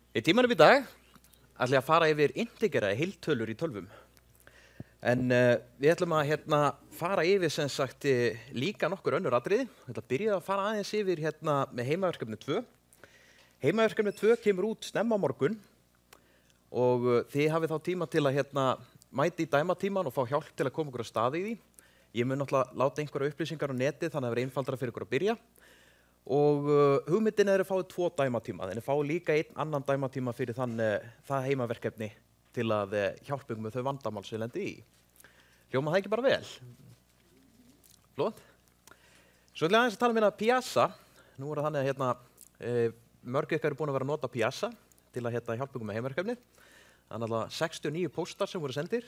Í tímanum í dag ætla ég að fara yfir integera heiltölur í tölvum. En við ætlum að fara yfir sem sagt líka nokkur önnur atriði. Við ætlum að byrja að fara aðeins yfir með heimaverkefni 2. Heimaverkefni 2 kemur út snemma á morgun og þið hafið þá tíma til að mæta í dæmatíman og fá hjálp til að koma ykkur á staði í því. Ég mun náttúrulega láta einhverja upplýsingar á netið þannig að það er einfaldara fyrir ykkur að byrja. Og hugmyndin er að fáið 2 dæmatíma, en fáið líka einn annan dæmatíma fyrir það heimaverkefni til að hjálpa ykkur með þau vandamál sem lendi í. Hljóma það ekki bara vel? Flott. Svo ætla ég aðeins að tala um Piazza. Nú er það þannig að mörg ykkar eru búin að vera að nota Piazza til að hjálpa ykkur með heimaverkefni. Það er alltaf 69 póstar sem voru sendir.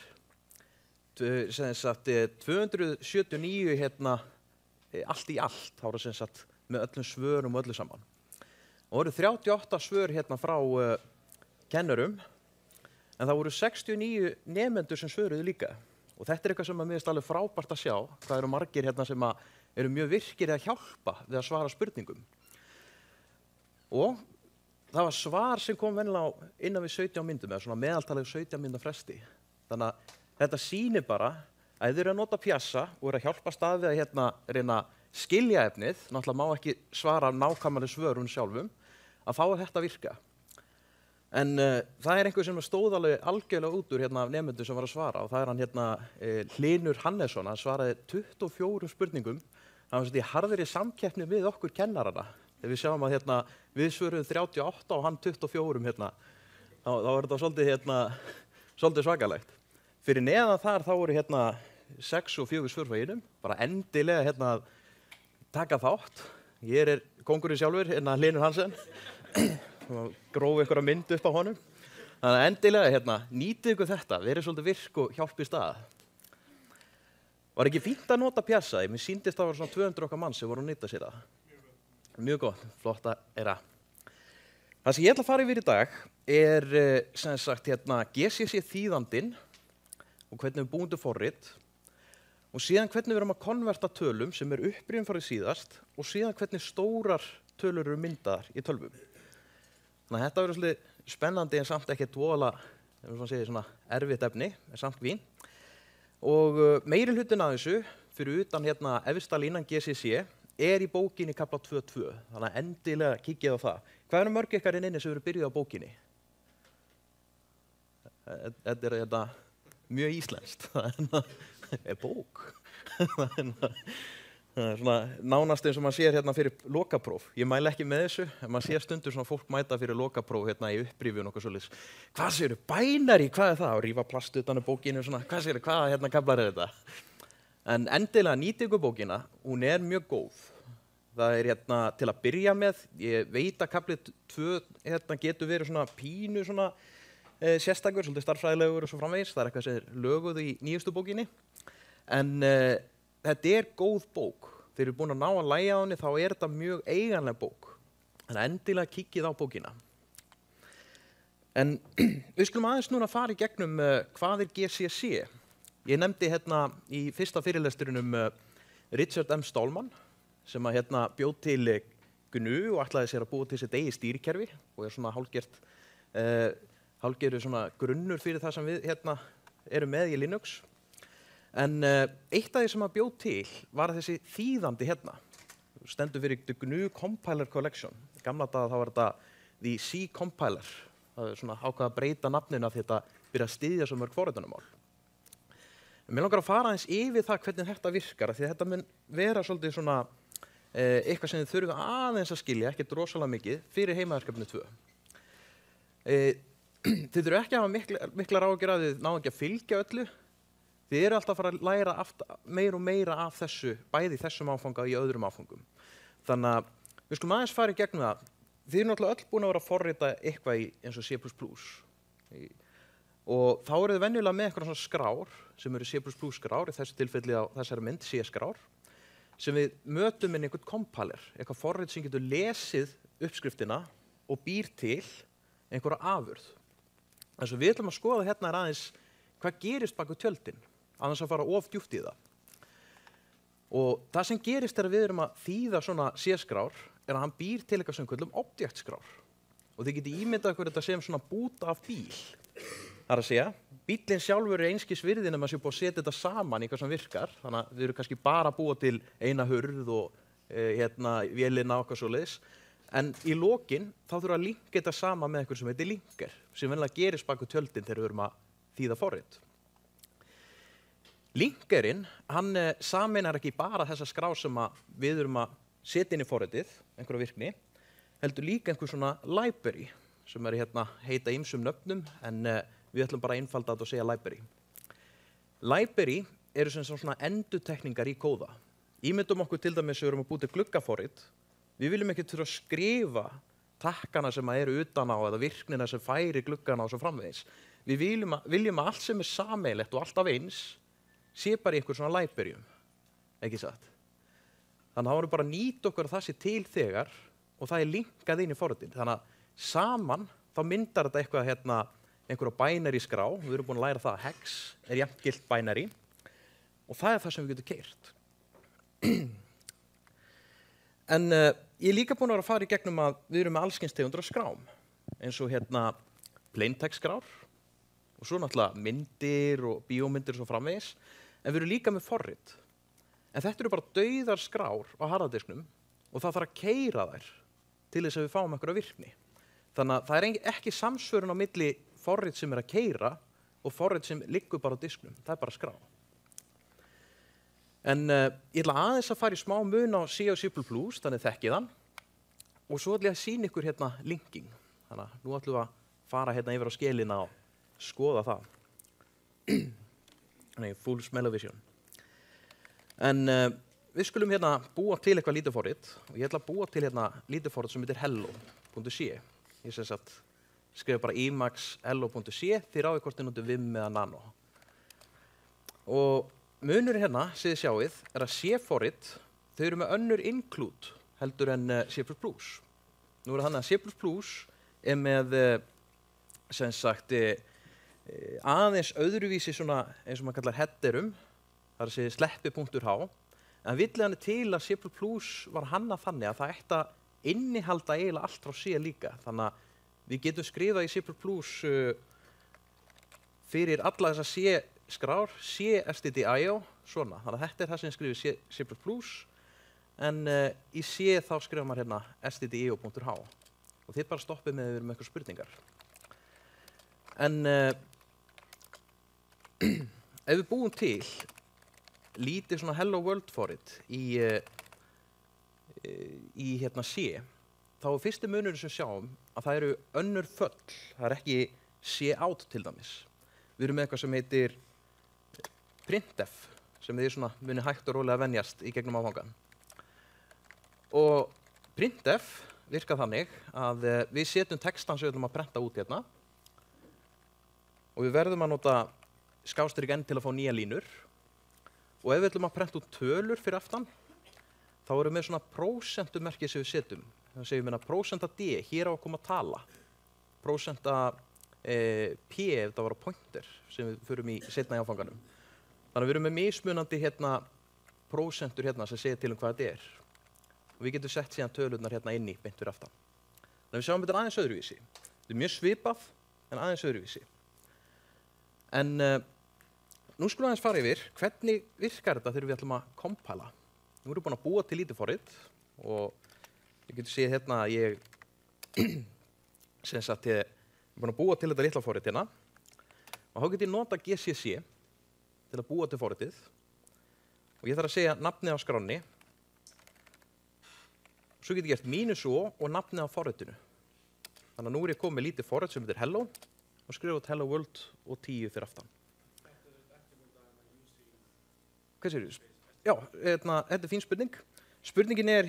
279 allt í allt, þá eru sem sagt með öllum svörum og öllu saman. Og voru 38 svör frá kennurum, en það voru 69 nemendur sem svöruðu líka. Og þetta er eitthvað sem mér finnst alveg frábært að sjá, hvað eru margir sem eru mjög virkir að hjálpa við að svara spurningum. Og það var svar sem kom venjulega innan við 17 myndum, eða svona meðaltalegu 17 mynda fresti. Þannig að þetta sýnir bara að þið eru að nota Piazza og eru að hjálpa staðið að reyna skilja efnið, náttúrulega má ekki svara nákvæmlega svörun sjálfum, að fá þetta virka. En það er einhver sem stóð alveg algjörlega út úr af nemendum sem var að svara, og það er hann Hlynur Hannesson. Hann svaraði 24 spurningum. Það var í harðri samkeppni við okkur kennarana. Þegar við sjáum að við svöruðum 38 og hann 24, þá er þetta svolítið svakalegt. Fyrir neðan þar þá voru 6 og 4 svör frá einum, bara endilega að taka þátt. Ég er kóngurinn sjálfur, Hlynur Hansen, og gróf einhverja mynd upp á honum. Þannig að endilega nýtið ykkur þetta, verið svolítið virk og hjálp í stað. Var ekki fínt að nota Piazza? Mér sýndist það var svona 200 okkar mann sem voru að nýta sér það. Mjög gott, flott að er að. Það sem ég ætla að fara yfir í dag er sem sagt GCC þýðandinn og hvernig við búum til forrit, og síðan hvernig við erum að konverta tölum sem er upprifjun farið síðast, og síðan hvernig stórar tölur eru myndaðar í tölvum. Þannig að þetta verður svolítið spennandi en samt ekki svona erfitt efni, en samt vín. Og meiri hlutin af þessu, fyrir utan efsta línan GCC, er í bókinni kafla 2.2, þannig að endilega kíkið á það. Hvað eru mörg ykkar inni sem eru byrjuð á bókinni? Þetta er mjög íslenskt, það er bók. Það er svona nánast eins og maður sér fyrir lokapróf. Ég mæli ekki með þessu, en maður sér stundur svona fólk mæta fyrir lokapróf í upprifjun og svoleiðis. Hvað segirðu, binary, hvað er það? Og rífa plast utan í bókinu svona, hvað segirðu, hvaða kaflar er þetta? En endilega nýtið ykkur bókina, hún er mjög góð. Það er til að byrja með, ég veit að kafli 2 getur verið svona pínu svona sérstakur, svolítið starffræðilegur og svo framvegis. Það er eitthvað sem er löguð í nýjustu bókinni. En þetta er góð bók. Þeir eru búin að ná að lægja á henni, þá er þetta mjög eiganleg bók. Þannig að endilega kíkið á bókina. En við skulum aðeins núna fara í gegnum hvað er GCC. Ég nefndi í fyrsta fyrirlesturinum Richard M. Stallman, sem bjóð til GNU og ætlaði sér að búa til sitt eigið stýrikerfi og er svona hálfgerður svona grunnur fyrir það sem við erum með í Linux. En eitt af því sem hann bjóð til var þessi þýðandi stendur fyrir GNU Compiler Collection. Í gamla daga þá var þetta the C Compiler. Það er svona ákvað að breyta nafninu af þetta byrja að styðja svo mörg forritunarmál. Mér langar að fara aðeins yfir það hvernig þetta virkar, því að þetta mun vera svolítið svona eitthvað sem þið þurfum aðeins að skilja, ekkert rosalega mikið, fyrir heimaverkefni 2. Þið þurfum ekki að hafa miklar áhyggjur að þið ná ekki að fylgja öllu. Þið eru alltaf að fara að læra meira og meira af þessu, bæði í þessum áfanga og í öðrum áfangum. Þannig að við skulum aðeins fara í gegnum það. Þið eru náttúrulega öll búin að vera að forrita eitthvað eins og C++. Og þá eru þið venjulega með eitthvað svona skrár, sem eru C++ skrár, í þessu tilfelli á þessari mynd, C-skrár, sem við mötum inn einhvern compiler, eitthvað forrit sem getur lesið uppskriftina og býr til einhverja afurð. Þess að við ætlum að skoða er aðeins hvað gerist bak við tjöldin, annars að fara of djúpt í það. Og það sem gerist er að við erum að þýða svona C-skrár er að hann býr til eitthvað sem við köllum objektskrár. og þið getið ímyndað ykkur þetta sem svona búta af bíl. Það er að segja, bíllinn sjálfur einskis virði nema að sé búið að setja þetta saman í hvað sem virkar, þannig að við erum kannski bara að búa til eina hurð og vélina og eitthvað svoleiðis, en í lokin þá þurfum að linka þetta saman með eitthvað sem heitir linker, sem venjulega gerist bak við tjöldin þegar við erum að þýða forrit. Linkerinn, hann sameinar ekki bara þessa skrá sem við erum að setja inn í forritið, einhverja virkni, heldur líka einhver svona library, sem heita ýmsum nöfnum, en við ætlum bara að einfalda þetta og segja library. Library eru sem svona endurtekningar í kóða. Ímyndum okkur til dæmis við erum að búa til gluggaforrit. Við viljum ekki þurfa að skrifa takkana sem eru utan á eða virknina sem færi gluggana og svo framvegis. Við viljum að allt sem sameiginlegt og alltaf eins sé bara í einhver svona libraryum, ekki satt. Þannig að það voru bara að nýta okkur að það sé til þegar og það er linkað inn í forritin. Þannig að saman þá myndar þetta eitthvað einhverja binary skrá. Við erum búin að læra það að hex er jafnt gilt binary og það er það sem við getum keyrt. En ég er líka búin að vera að fara í gegnum að við erum með allskyns tegundir af skrám, eins og plain text skrár og svo náttúrulega myndir og bíómyndir og svo framvegis, en við erum líka með forrit. En þetta eru bara dauðar skrár á harðadisknum og það þarf að keyra þær til þess að við fáum einhverja virkni. Þannig að það er ekki samsvörun á milli forrit sem er að keyra og forrit sem liggur bara á disknum. Það er bara skrá. En ég ætla aðeins að fara í smá mun á C og C++, þannig þekkið hann. Og svo ætla ég að sýna ykkur linking. Þannig að nú ætlum við að fara yfir á skélina og skoða það. Þannig, full smell-o-vision. En við skulum búa til eitthvað lítið forrit og ég ætla að búa til lítið forrit sem heitir hello.c. Ég sem sagt skrifa bara emacs hello.c, þið ráðið hvort þið notu vim eða nano. Og munurinn sem þið sjáið er að C-forrit, þau eru með önnur include heldur en C++. Nú er þannig að C++ er með sem sagt aðeins öðruvísi svona eins og maður kallar headerum, það er að segja sleppi.h, en villan er til að C++ var hannað þannig að það ætti að innihalda eiginlega allt frá C líka, þannig að við getum skrifað í C++ fyrir alla þessa C-skrár, C-stdio, svona, þannig að þetta er það sem skrifir C++, en í C þá skrifar maður stdio.h og þið bara stoppið með við eitthvað spurningar. En ef við búum til lítið svona hello world forrit í C, þá er fyrsti munurinn sem sjáum að það eru önnur föll, það er ekki C-out til dæmis. Við erum með eitthvað sem heitir printf, sem þið svona muni hægt og rólega venjast í gegnum áfangan. Og printf virkar þannig að við setjum textan sem við ætlum að prenta út og við verðum að nota skástrík n til að fá nýja línur. Og ef við ætlum að prenta út tölur fyrir aftan, þá erum við með svona prósentumerki sem við setjum. Þannig segjum við prósenta d, hér á að koma tala. Prósenta p, ef það var pointer, sem við förum í seinna í áfanganum. Þannig að við erum með mismunandi prósentur sem segir til hvað þetta er. Og við getum sett síðan tölurnar inn í beint fyrir aftan. Þannig að við sjáum þetta aðeins öðruvísi. Þetta er mjög svipað, en aðeins öðruvísi. En nú skulum aðeins fara yfir hvernig virkar þetta þegar við ætlum að kompæla. Nú erum við búin að búa til lítið forrit og ég getur séð að ég sem sagt ég er búin að búa til þetta litla forrit og þá getur ég nota GCC til að búa til forritið og ég þarf að segja nafnið á skránni. Svo getur ég gert -o og nafnið á forritinu. Þannig að nú er ég komið með lítið forrit sem heitir hello og skrifa út hello world og 10 fyrir aftan. Hvað segir þú? Já, þetta er fín spurning. Spurningin er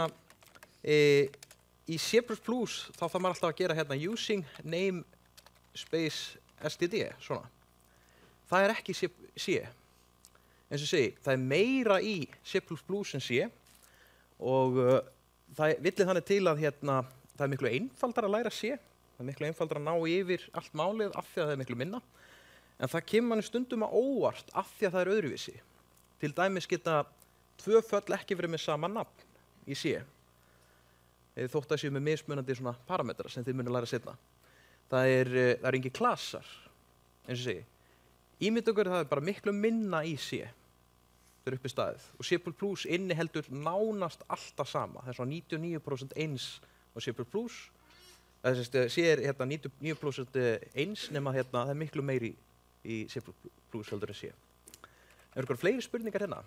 í C++ þá þarf maður alltaf að gera using name space std, svona. Það er ekki C. Eins og segi, það er meira í C++ en C og það villir þannig til að það er miklu einfaldar að læra C. Það er miklu einfaldar að ná yfir allt málið af því að það er miklu minna. En það kemur manni stundum á óvart af því að það er öðruvísi. Til dæmis geta 2 föll ekki verið með sama nafn í C. þótt að séu með mismunandi svona parametra sem þið munið læra seinna. Það er engin klasar, eins og segi. Ímyndaðu það bara miklu minna í C. Það uppi staðið. Og C++ inniheldur nánast alltaf sama. Það svona 99% eins á C++. C hérna 99% eins nema hérna það miklu meiri í C++ heldur en C. Er ykkur fleiri spurningar hérna?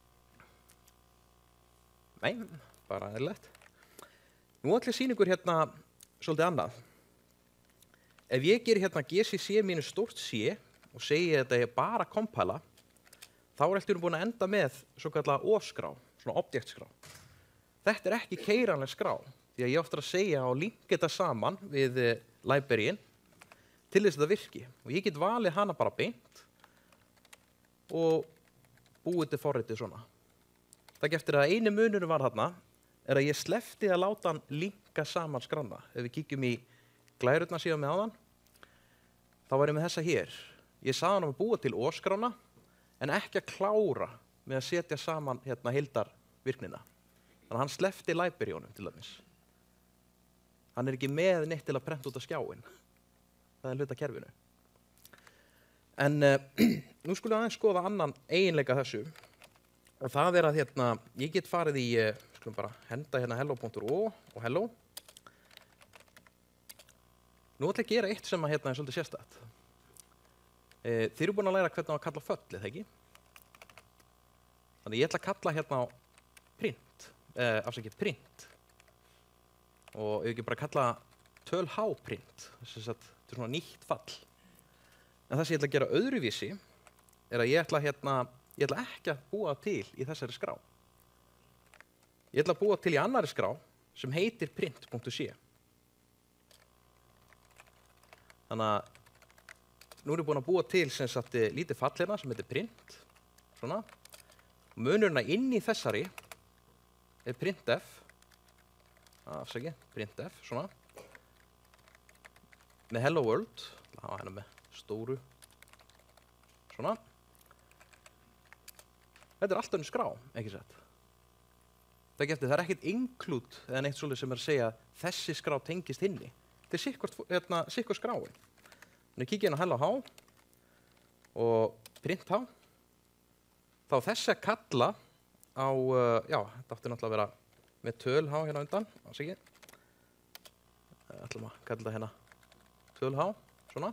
Nei, bara eðlilegt. Nú ætla ég að sýna ykkur hérna svolítið annað. Ef ég gerir hérna GCC mínus stórt C og segi þetta ég bara kompæla, þá allt búin að enda með svo kallega O-skrá, svona objektskrá. Þetta er ekki keyranleg skrá, því að ég oftar að segja og linka þetta saman við libraryin til þess að þetta virki. Og ég get valið hana bara beint og búið til forritið svona. Takk eftir að eini munurinn var þarna er að ég sleppti að láta hann linka saman skrána. Ef við kíkjum í glærurnar síðan með áðan, þá var ég með þessa hér. Ég sagði hann að búa til O-skrána, en ekki að klára með að setja saman hérna heildarvirknina. Þannig að hann sleppti librarjónum til dæmis. Hann er ekki með neitt til að prenta út af skjáin. Það er hluta kerfinu. En nú skulum við aðeins skoða annan eiginleika þessu. Og það er að hérna, ég get farið í, skulum bara henda hérna hello.o og hello. Nú ætla ég að gera eitt sem að hérna er svolítið sérstætt. Þið eru búin að læra hvernig á að kalla föll, eða ekki? Þannig ég ætla að kalla hérna á print, print. Og ég ekki bara kalla tölh-print, þess að þetta er svona nýtt fall. En það sem ég ætla að gera öðruvísi er að ég ætla ekki að búa til í þessari skrá. Ég ætla að búa til í annari skrá sem heitir print.c. Þannig að nú er ég búin að búa til sem sagt lítið fall hérna sem heitir print, svona. Munurinn inn í þessari er printf, printf, svona. Með hello world, það var hérna með stóru, svona. Þetta er alltaf skrá, ekki satt. Það er ekkert include eða neitt svolítið sem er að segja þessi skrá tengist hinni. Þetta er sikkert skráin. Þannig kíkja inn á hello-h og print-h. Þá þessi að kalla á, þetta átti náttúrulega að vera með töl-h hérna undan. Ætlum að kalla þetta hérna töl-h, svona.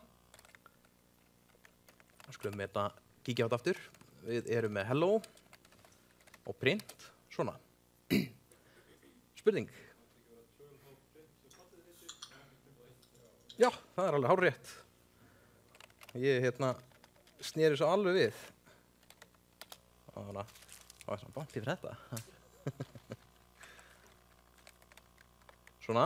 Þá skulum við þetta kíkja á þetta aftur. Við erum með hello og print, svona. Spurning? Já, það er alveg hárrétt. Ég sneri svo alveg við. Þannig að það var svona bátt yfir þetta. Svona.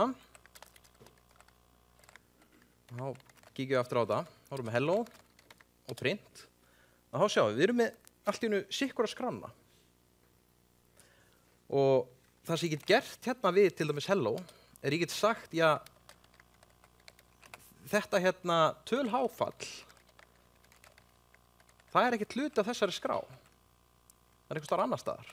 Þá kíkjum við aftur á þetta. Þá erum við hello og print. Og þá sjáum við erum með allt í einu sikkura skrána. Og það sem ég get gert hérna við til dæmis hello er ég get sagt, já, þetta hérna tölh-fall, það er ekkert hluti af þessari skrá. Það er einhvers staðar annar staðar.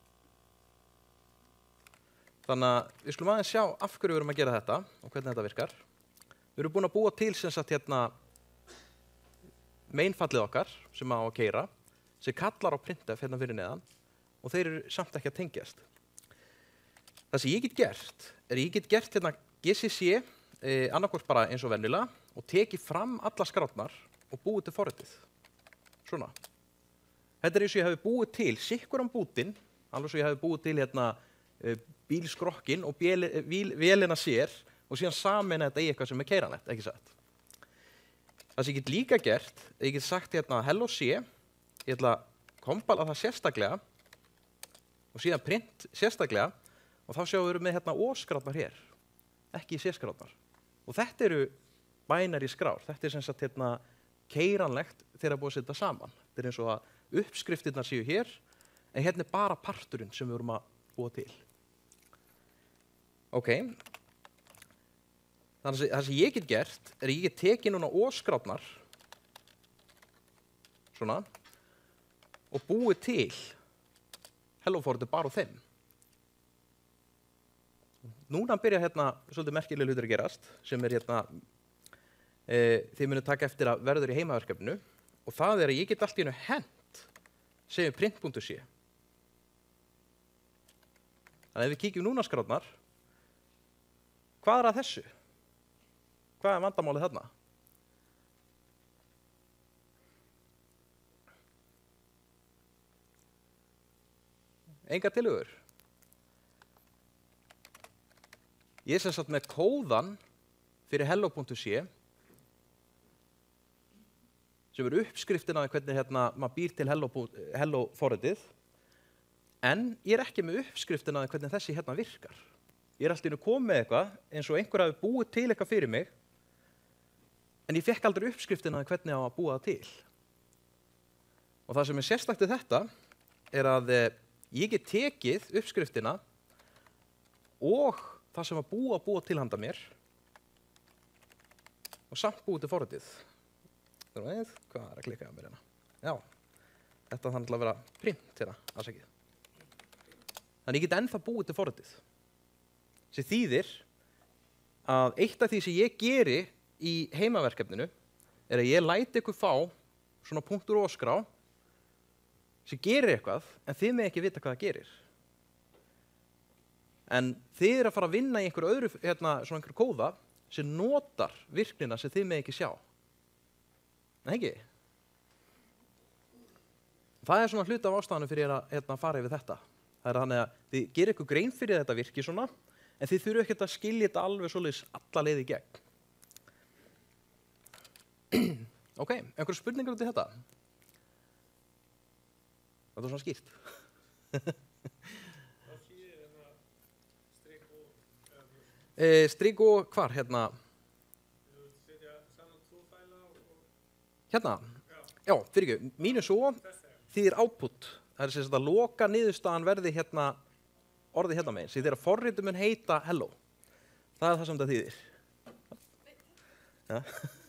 Þannig að við skulum aðeins sjá af hverju við erum að gera þetta og hvernig þetta virkar. Við erum búin að búa til sem sagt hérna mainfallið okkar sem á að keyra, sem kallar á printf hérna fyrir neðan og þeir eru samt ekki að tengjast. Það sem ég get gert er ég get gert hérna GCC annarkvort bara eins og venjulega og tekið fram alla skrárnar og búið til forritið. Svona. Þetta er eins og ég hefði búið til sikkuran bútinn, alveg svo ég hefði búið til hérna bílskrokkin og vélina sér og síðan samin þetta í eitthvað sem er keyranlegt, ekki satt. Það sem ég get líka gert, ég get sagt hérna hello C, ég ætla að kompala það sérstaklega og síðan print sérstaklega og þá sjáum við með hérna O-skrárnar hér, ekki C-skrárnar. Og þetta eru binary skrár, þetta er sem sagt hérna keyranlegt þegar búið að setja saman. Þetta er eins og að uppskriftirnar séu hér, en hérna er bara parturinn sem við vorum að búa til. Ok. Þannig að það sem ég get gert er ég get tekið núna O-skrárnar svona og búið til hello-forritið bara á þeim. núna byrja hérna svolítið merkilega hlutir að gerast, sem hérna, þið munið taka eftir að verður í heimaverkefninu, og það að ég get allt í einu hent, segjum print.c. Þannig ef við kíkjum núna skráðnar, hvað að þessu? Hvað vandamálið þarna? Engar tillögur. Ég sem sagt með kóðan fyrir hello.c sem uppskriftin að hvernig maður býr til hello forritið, en ég ekki með uppskriftin að hvernig þessi virkar. Ég alltaf komið með eitthvað eins og einhver hafi búið til eitthvað fyrir mig, en ég fekk aldrei uppskriftin að hvernig á að búa það til. Og það sem sérstakt við þetta að ég get tekið uppskriftina og það sem að búa til handa mér og samt búið til forritið. Hvað að klikka á mér hérna? Já, þetta þannig að vera print hérna, afsakið. Þannig ég get ennþá búið til forritið. Sem þýðir að eitt af því sem ég geri í heimaverkefninu að ég læti ykkur fá svona punktur og skrá sem gerir eitthvað, en þið með ekki vita hvað það gerir. En þið að fara að vinna í einhverju öðru, svona einhverju kóða sem notar virknina sem þið með ekki sjá. Nei, ekki? Það svona hluti af ástæðanum fyrir að fara yfir þetta. Það þannig að þið gerir ykkur grein fyrir þetta virki svona, en þið þurfu ekkert að skilja þetta alveg svoleiðis alla leið í gegn. Ok, einhverju spurningar út í þetta? Það svona skýrt. Strik og hvar, hérna? Hérna? Já, fyrir ekki. Mínus O þýðir output. Það sem að loka niðurstaðan verði orðið hérna megin. Þegar forritið mun heita hello. Það það sem það þýðir. Ja.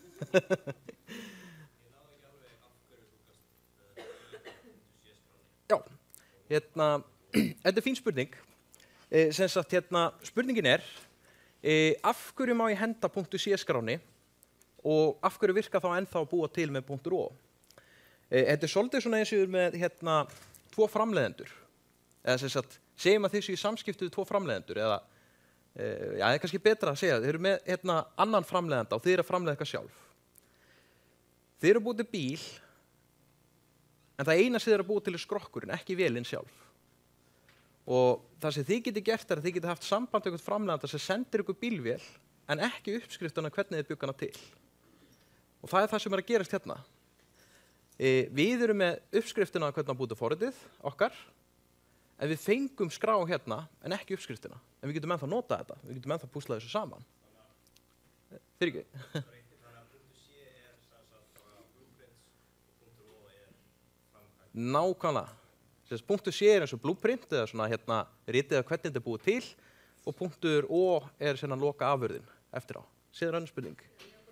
Já, þetta fín spurning. Sem sagt, spurningin af hverju má ég henda .c skráni og af hverju virka þá ennþá að búa til með .o. Þetta svolítið svona eins og með tvo framleiðendur. Eða sem sagt, segjum að þessu í samskiptu við tvo framleiðendur, eða það kannski betra að segja, þeir eru með annan framleiðenda og þeir eru að framleiða eitthvað sjálf. Þeir eru búið til bíl, en það eina sem þeir eru búið til skrokkurinn, ekki vélinn sjálf. Og það sem þið getið gert að þið getið haft samband með eitthvað framleiðanda sem sendir ykkur bílvél, en ekki uppskriftana hvernig þið byggt hana til. Og það það sem að gerast hérna. Við erum með uppskriftina að hvernig að búið til forritið okkar, en við fengum skrá hérna, en ekki uppskriftina. En við getum ennþá nota þetta, við getum ennþá púsla þessu saman. Fyrir ekki? Nákvæmlega. .c eins og blueprint, eða svona ritið að hvernig þetta er búið til, og .o svona loka afurðin eftir á. Síðan önnur spurning.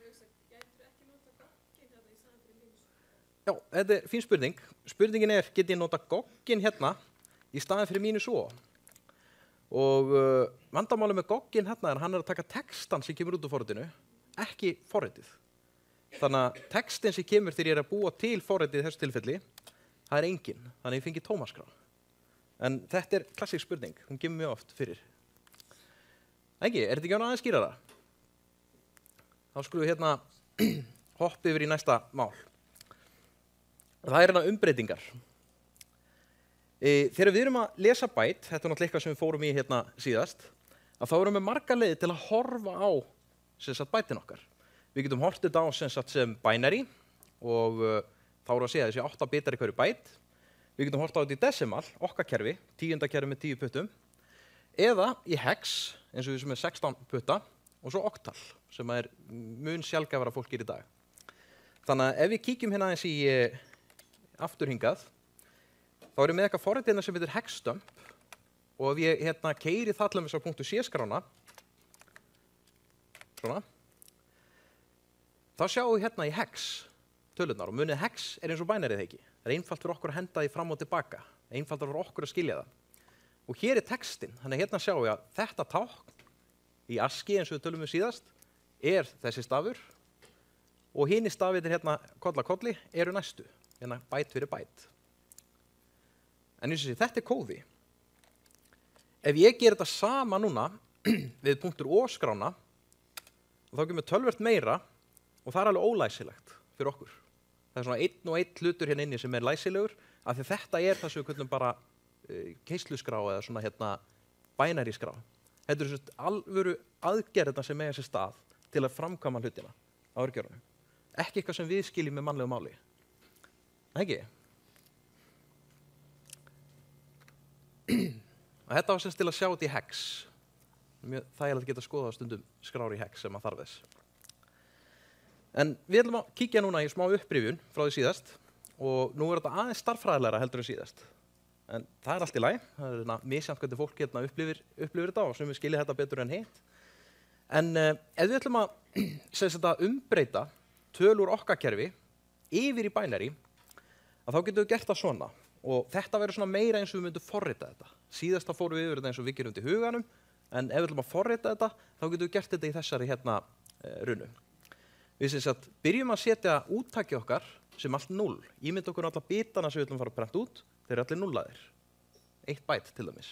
Já, þetta er fín spurning. Spurningin get ég nota goggin hérna í staðin fyrir mínus O. Og vandamálið með goggin hérna hann að taka textan sem kemur út úr forritinu, ekki forritið. Þannig að textin sem kemur þegar ég að búa til forritið í þessu tilfelli, það engin, þannig að ég fengi tómaskrá. En þetta klassísk spurning, hún kemur mjög oft fyrir. Ekki, þetta ekki aðeins skýrara? Þá skulum við hoppa yfir í næsta mál. Það umbreytingar. Þegar við erum að lesa byte, þetta náttúrulega eitthvað sem við fórum í síðast, að þá erum við margar leiðir til að horfa á bytein okkar. Við getum horft þetta á sem binary og þá að segja þessi 8 bitar í hverju byte. Við getum horft á þetta í decimal, okkar kerfi, 10. kerfi með 10 puttum, eða í hex, eins og við sem 16 putta, og svo oktal, sem mun sjaldgæfara fólk í dag. Þannig að ef við kíkjum hérna eins í aftur hingað, þá erum við eitthvað forrit sem heitir hexstump, og ef ég keyri það til þess að .c skrána, svona, þá sjáum við hérna í hex tölurnar, og munið hex eins og binary ekki. Það einfalt fyrir okkur að henda því fram og tilbaka, einfalt fyrir okkur að skilja það. Og hér textin, þannig hérna sjáum við að þetta tákn í ASCII eins og við tölum síðast þessi stafur og hinir stafirnir hérna koll að kolli eru næstu, hérna byte fyrir byte. En eins og þetta kóði. Ef ég ger þetta sama núna við .o-skrána, þá kemur töluvert meira og það alveg ólæsilegt fyrir okkur. Það svona einn og einn hlutur hérna inni sem læsilegur, af því þetta það sem við kallum bara keisluskrá eða svona hérna binary skrá. Þetta svona alvöru aðgerðina sem sér stað til að framkvæma hlutina á örgjörunum. Ekki eitthvað sem við skiljum með mannlegu máli. Ekki? Og þetta var semst til að sjá þetta í hex. Mjög þægilegt að geta skoðað stundum skrár í hex sem maður þarf þess. En við ætlum að kíkja núna í smá upprifjun frá því síðast og nú þetta aðeins starffræðilegra heldur en síðast. En það allt í lagi. Það misjafnt hvernig fólk hérna upplifir þetta og sem við skiljum þetta betur en hitt. En ef við ætlum að umbreyta tölur okkar kerfi yfir í binary, þá getum við gert það svona. Og þetta verður svona meira eins og við myndum forrita þetta. Síðast þá fórum við yfir þetta eins og við gerum til huganum, en ef við ætlum að forrita þetta, þá getum við gert þetta í þessari hérna runnu. Við byrjum að setja úttakið okkar sem allt 0. Ímynda okkur alla bitana sem við ætlum að fara að prenta út, þeir eru allir nullaðir. 1 byte til dæmis.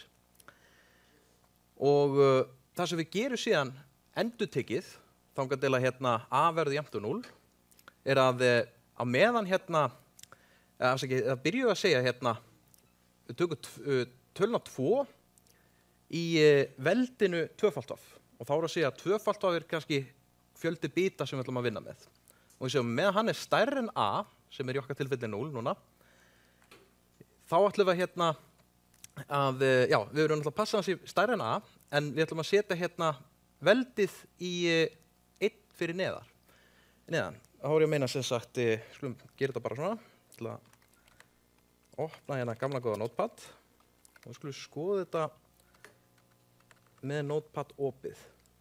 Og það sem við gerum síðan endurtekið, þangað til að hérna a verður jafnt og 0, að meðan hérna, það byrjuðu að segja hérna, við tökum töluna 2 í veldinu tvöfaldaf. Og þá að segja að tvöfaldaf kannski fjöldi bita sem við ætlum að vinna með. Og við segjum meðan hann stærri en a, sem í okkar tilfelli 0 núna, þá ætlum við hérna við verðum náttúrulega að passa hans í stærri en a, en við ætlum að setja hérna veldið í 1 fyrir neðan. Þá ég að meina sem sagt, skulum gera þetta bara svona, til að opna hérna gamla góða notepad og við skulum skoða þetta með notepad opið.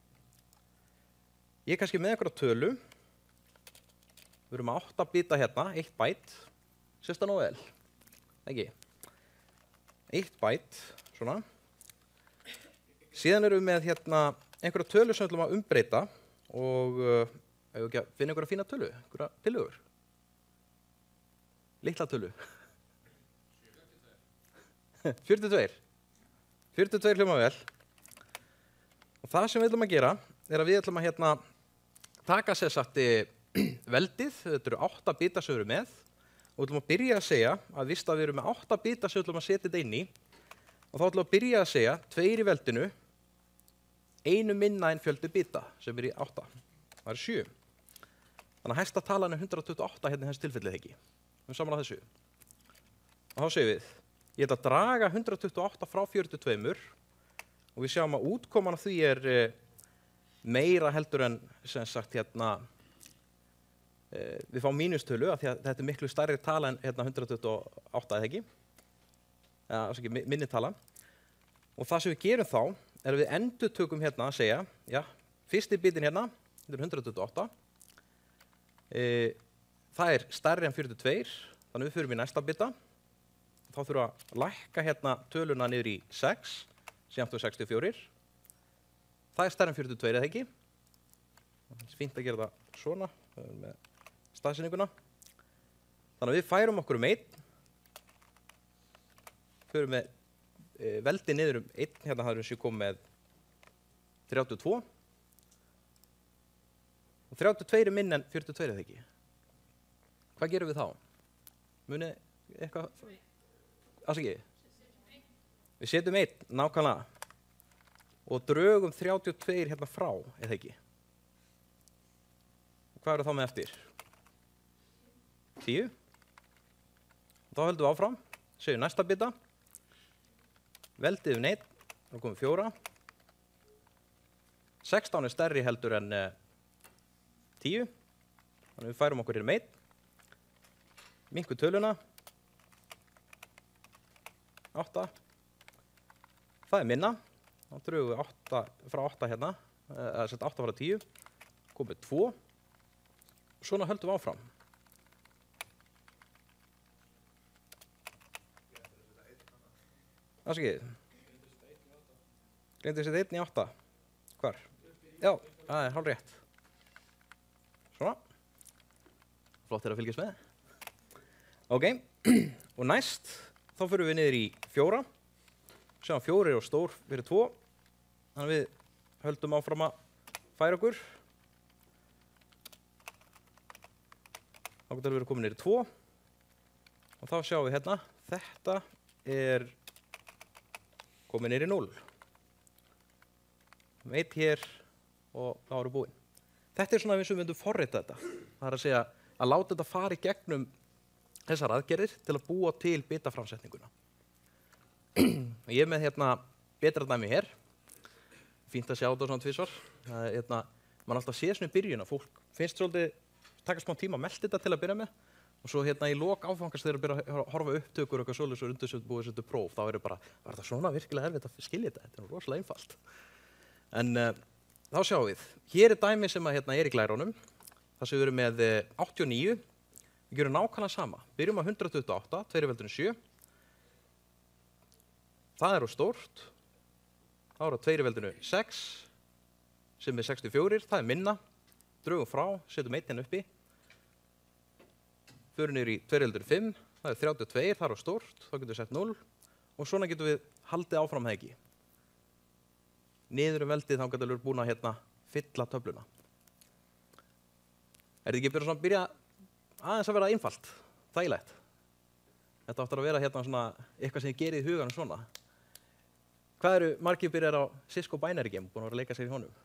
Ég kannski með einhverja tölu, við erum að 8 bita hérna, 1 byte, sést það nú vel, ekki? 1 byte, svona. Síðan erum við með hérna einhverja tölu sem við ætlum að umbreyta og ef við ekki að finna einhverja fína tölu, einhverja tillögur. Litla tölu. 42. 42 hljóma vel. Og það sem við ætlum að gera að við ætlum að hérna taka sér sagt veldið, þetta eru 8 bita sem við erum með og við ætlum að byrja að segja að víst að við erum með 8 bita sem við ætlum að setja þetta inn í og þá ætlum við að byrja að segja 2 í veldinu, 1 minna en fjöldi bita sem í 8. Það 7. Þannig að hæsta talan 128 hérna í þessu tilfelli ekki. Við erum saman á þessu. Og þá segjum við, ég ætla að draga 128 frá 42 og við sjáum að útkoman af því meira heldur en sem sagt hérna við fáum mínustölu af því að þetta miklu stærri tala en hérna 128 eða ekki. Minni tala. Og það sem við gerum þá að við endurtökum hérna að segja, já, fyrsti bitin hérna, þetta 128. Það stærri en 42, þannig við förum í næsta bita. Þá þurfum við að lækka hérna töluna niður í 6, sem jafnt og 64. Það stærri en 42 eða ekki. Það er fínt að gera það svona, með staðsendinguna. Þannig að við færum okkur 1. Förum með veldi niður 1, hérna það við komum með 32. Og 32 minna en 42 eða ekki. Hvað gerum við þá? Munið eitthvað? Afsakið. Við setjum 1, nákvæmlega. Og drögum 32 hérna frá, eða ekki. Og hvað eru þá með eftir? 10. Þá höldum við áfram. Segjum næsta bita. Veldið 1, þá komum 4. 16 stærri heldur en 10. Þannig við færum okkur 1. Minnkum töluna. 8. Það minna. Þá drögum við 8 frá 8 hérna, eða 8 frá 10, komið 2, og svona höldum við áfram. Afsakið. Gleymdu að setja 1 í 8. Hvar? Já, það hálfrétt. Svona. Flott að fylgjast með. Ok, og næst þá förum við niður í 4. Sjáum 4 er stór fyrir 2. Þannig við höldum áfram að færa okkur. Þá getur við komin niður í 2. Og þá sjáum við hérna, þetta er komin niður í 0. 1 hér og þá erum við búin. Þetta er svona eins og við myndum forrita þetta. Það er að segja að láta þetta fara í gegnum þessar aðgerðir til að búa til bitaframsetninguna. Ég er með hérna betra dæmi hér. Fínt að sjá þetta svona tvisvar. Það er hérna, mann alltaf sé svona í byrjun að fólk finnst svolítið taka smá tíma að melta þetta til að byrja með. Og svo hérna í lok áfangast þegar byrja að horfa upptökur og eitthvað svoleiðis og undirbúið þetta próf, þá er bara, var þetta svona virkilega erfitt að skilja þetta? Þetta er rosalega einfalt. En þá sjáum við, hér er dæmi sem að hérna er í glærunum, þar sem við erum með 89, við gerum nákvæmlega sama. Byrjum á 128, 2 veldinu 7. Það er stórt. Þá er 2 veldinu 6, sem er 64, það er minna. Drögum frá, setjum 1 uppi. Förum niður í 2 veldinu 5, það er 32, það er stórt, þá getum við sett 0. Og svona getum við haldið áfram það ekki. Niður veldið þá getum við búin að hérna fylla töfluna. Er þetta ekki byrja aðeins að vera einfalt, þægilegt? Þetta áttur að vera hérna svona eitthvað sem ég gerði í huganum svona. Hvað eru margir byrjar á Cisco Binary Game, búin að vera að leika sér í honum?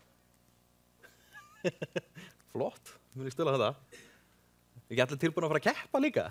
Flott, mun ég stila þetta. Er ekki allir tilbúin að fara að keppa líka?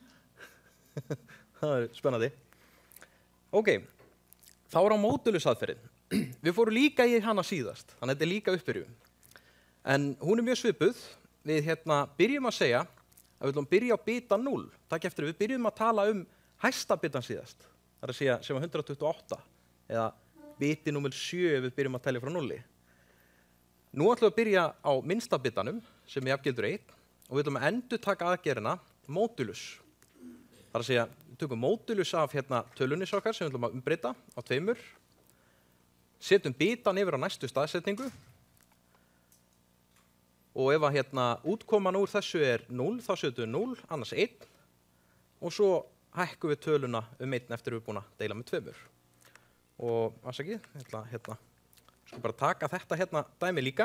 Það er spennandi. Ok, þá er á módulusaðferðin. Við fórum líka í hana síðast, þannig að þetta er líka uppbyrjun. En hún er mjög svipuð. Við hérna byrjum að segja að við viljum byrja á bita 0. Takk eftir, við byrjum að tala um hæsta bitan síðast. Það er að segja sem var 128, eða biti númer 7 ef við byrjum að telja frá 0. Nú ætlum við að byrja á minnsta bitanum, sem er jafngildur 1, og við ætlum að endurtaka aðgerðina módulus. Það er að segja, við tökum módulus af hérna tölunni okkar sem við ætlum að umbreyta á 2. Setjum bitan yfir á næstu staðsetningu. Og ef að hérna útkoman úr þessu er 0, þá setjum við 0, annars 1. Og svo hækkum við töluna um 1 eftir við búin að deila með 2. Og afsakið, hérna, sko bara taka þetta hérna dæmi líka.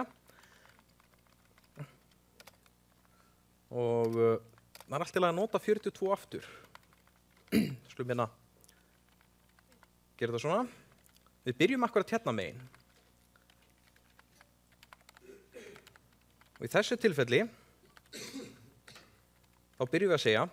Og það er allt til að nota 42 aftur. Skulum hérna gera þetta svona. Við byrjum akkurat hérna megin. Og í þessu tilfelli þá byrjum við að segja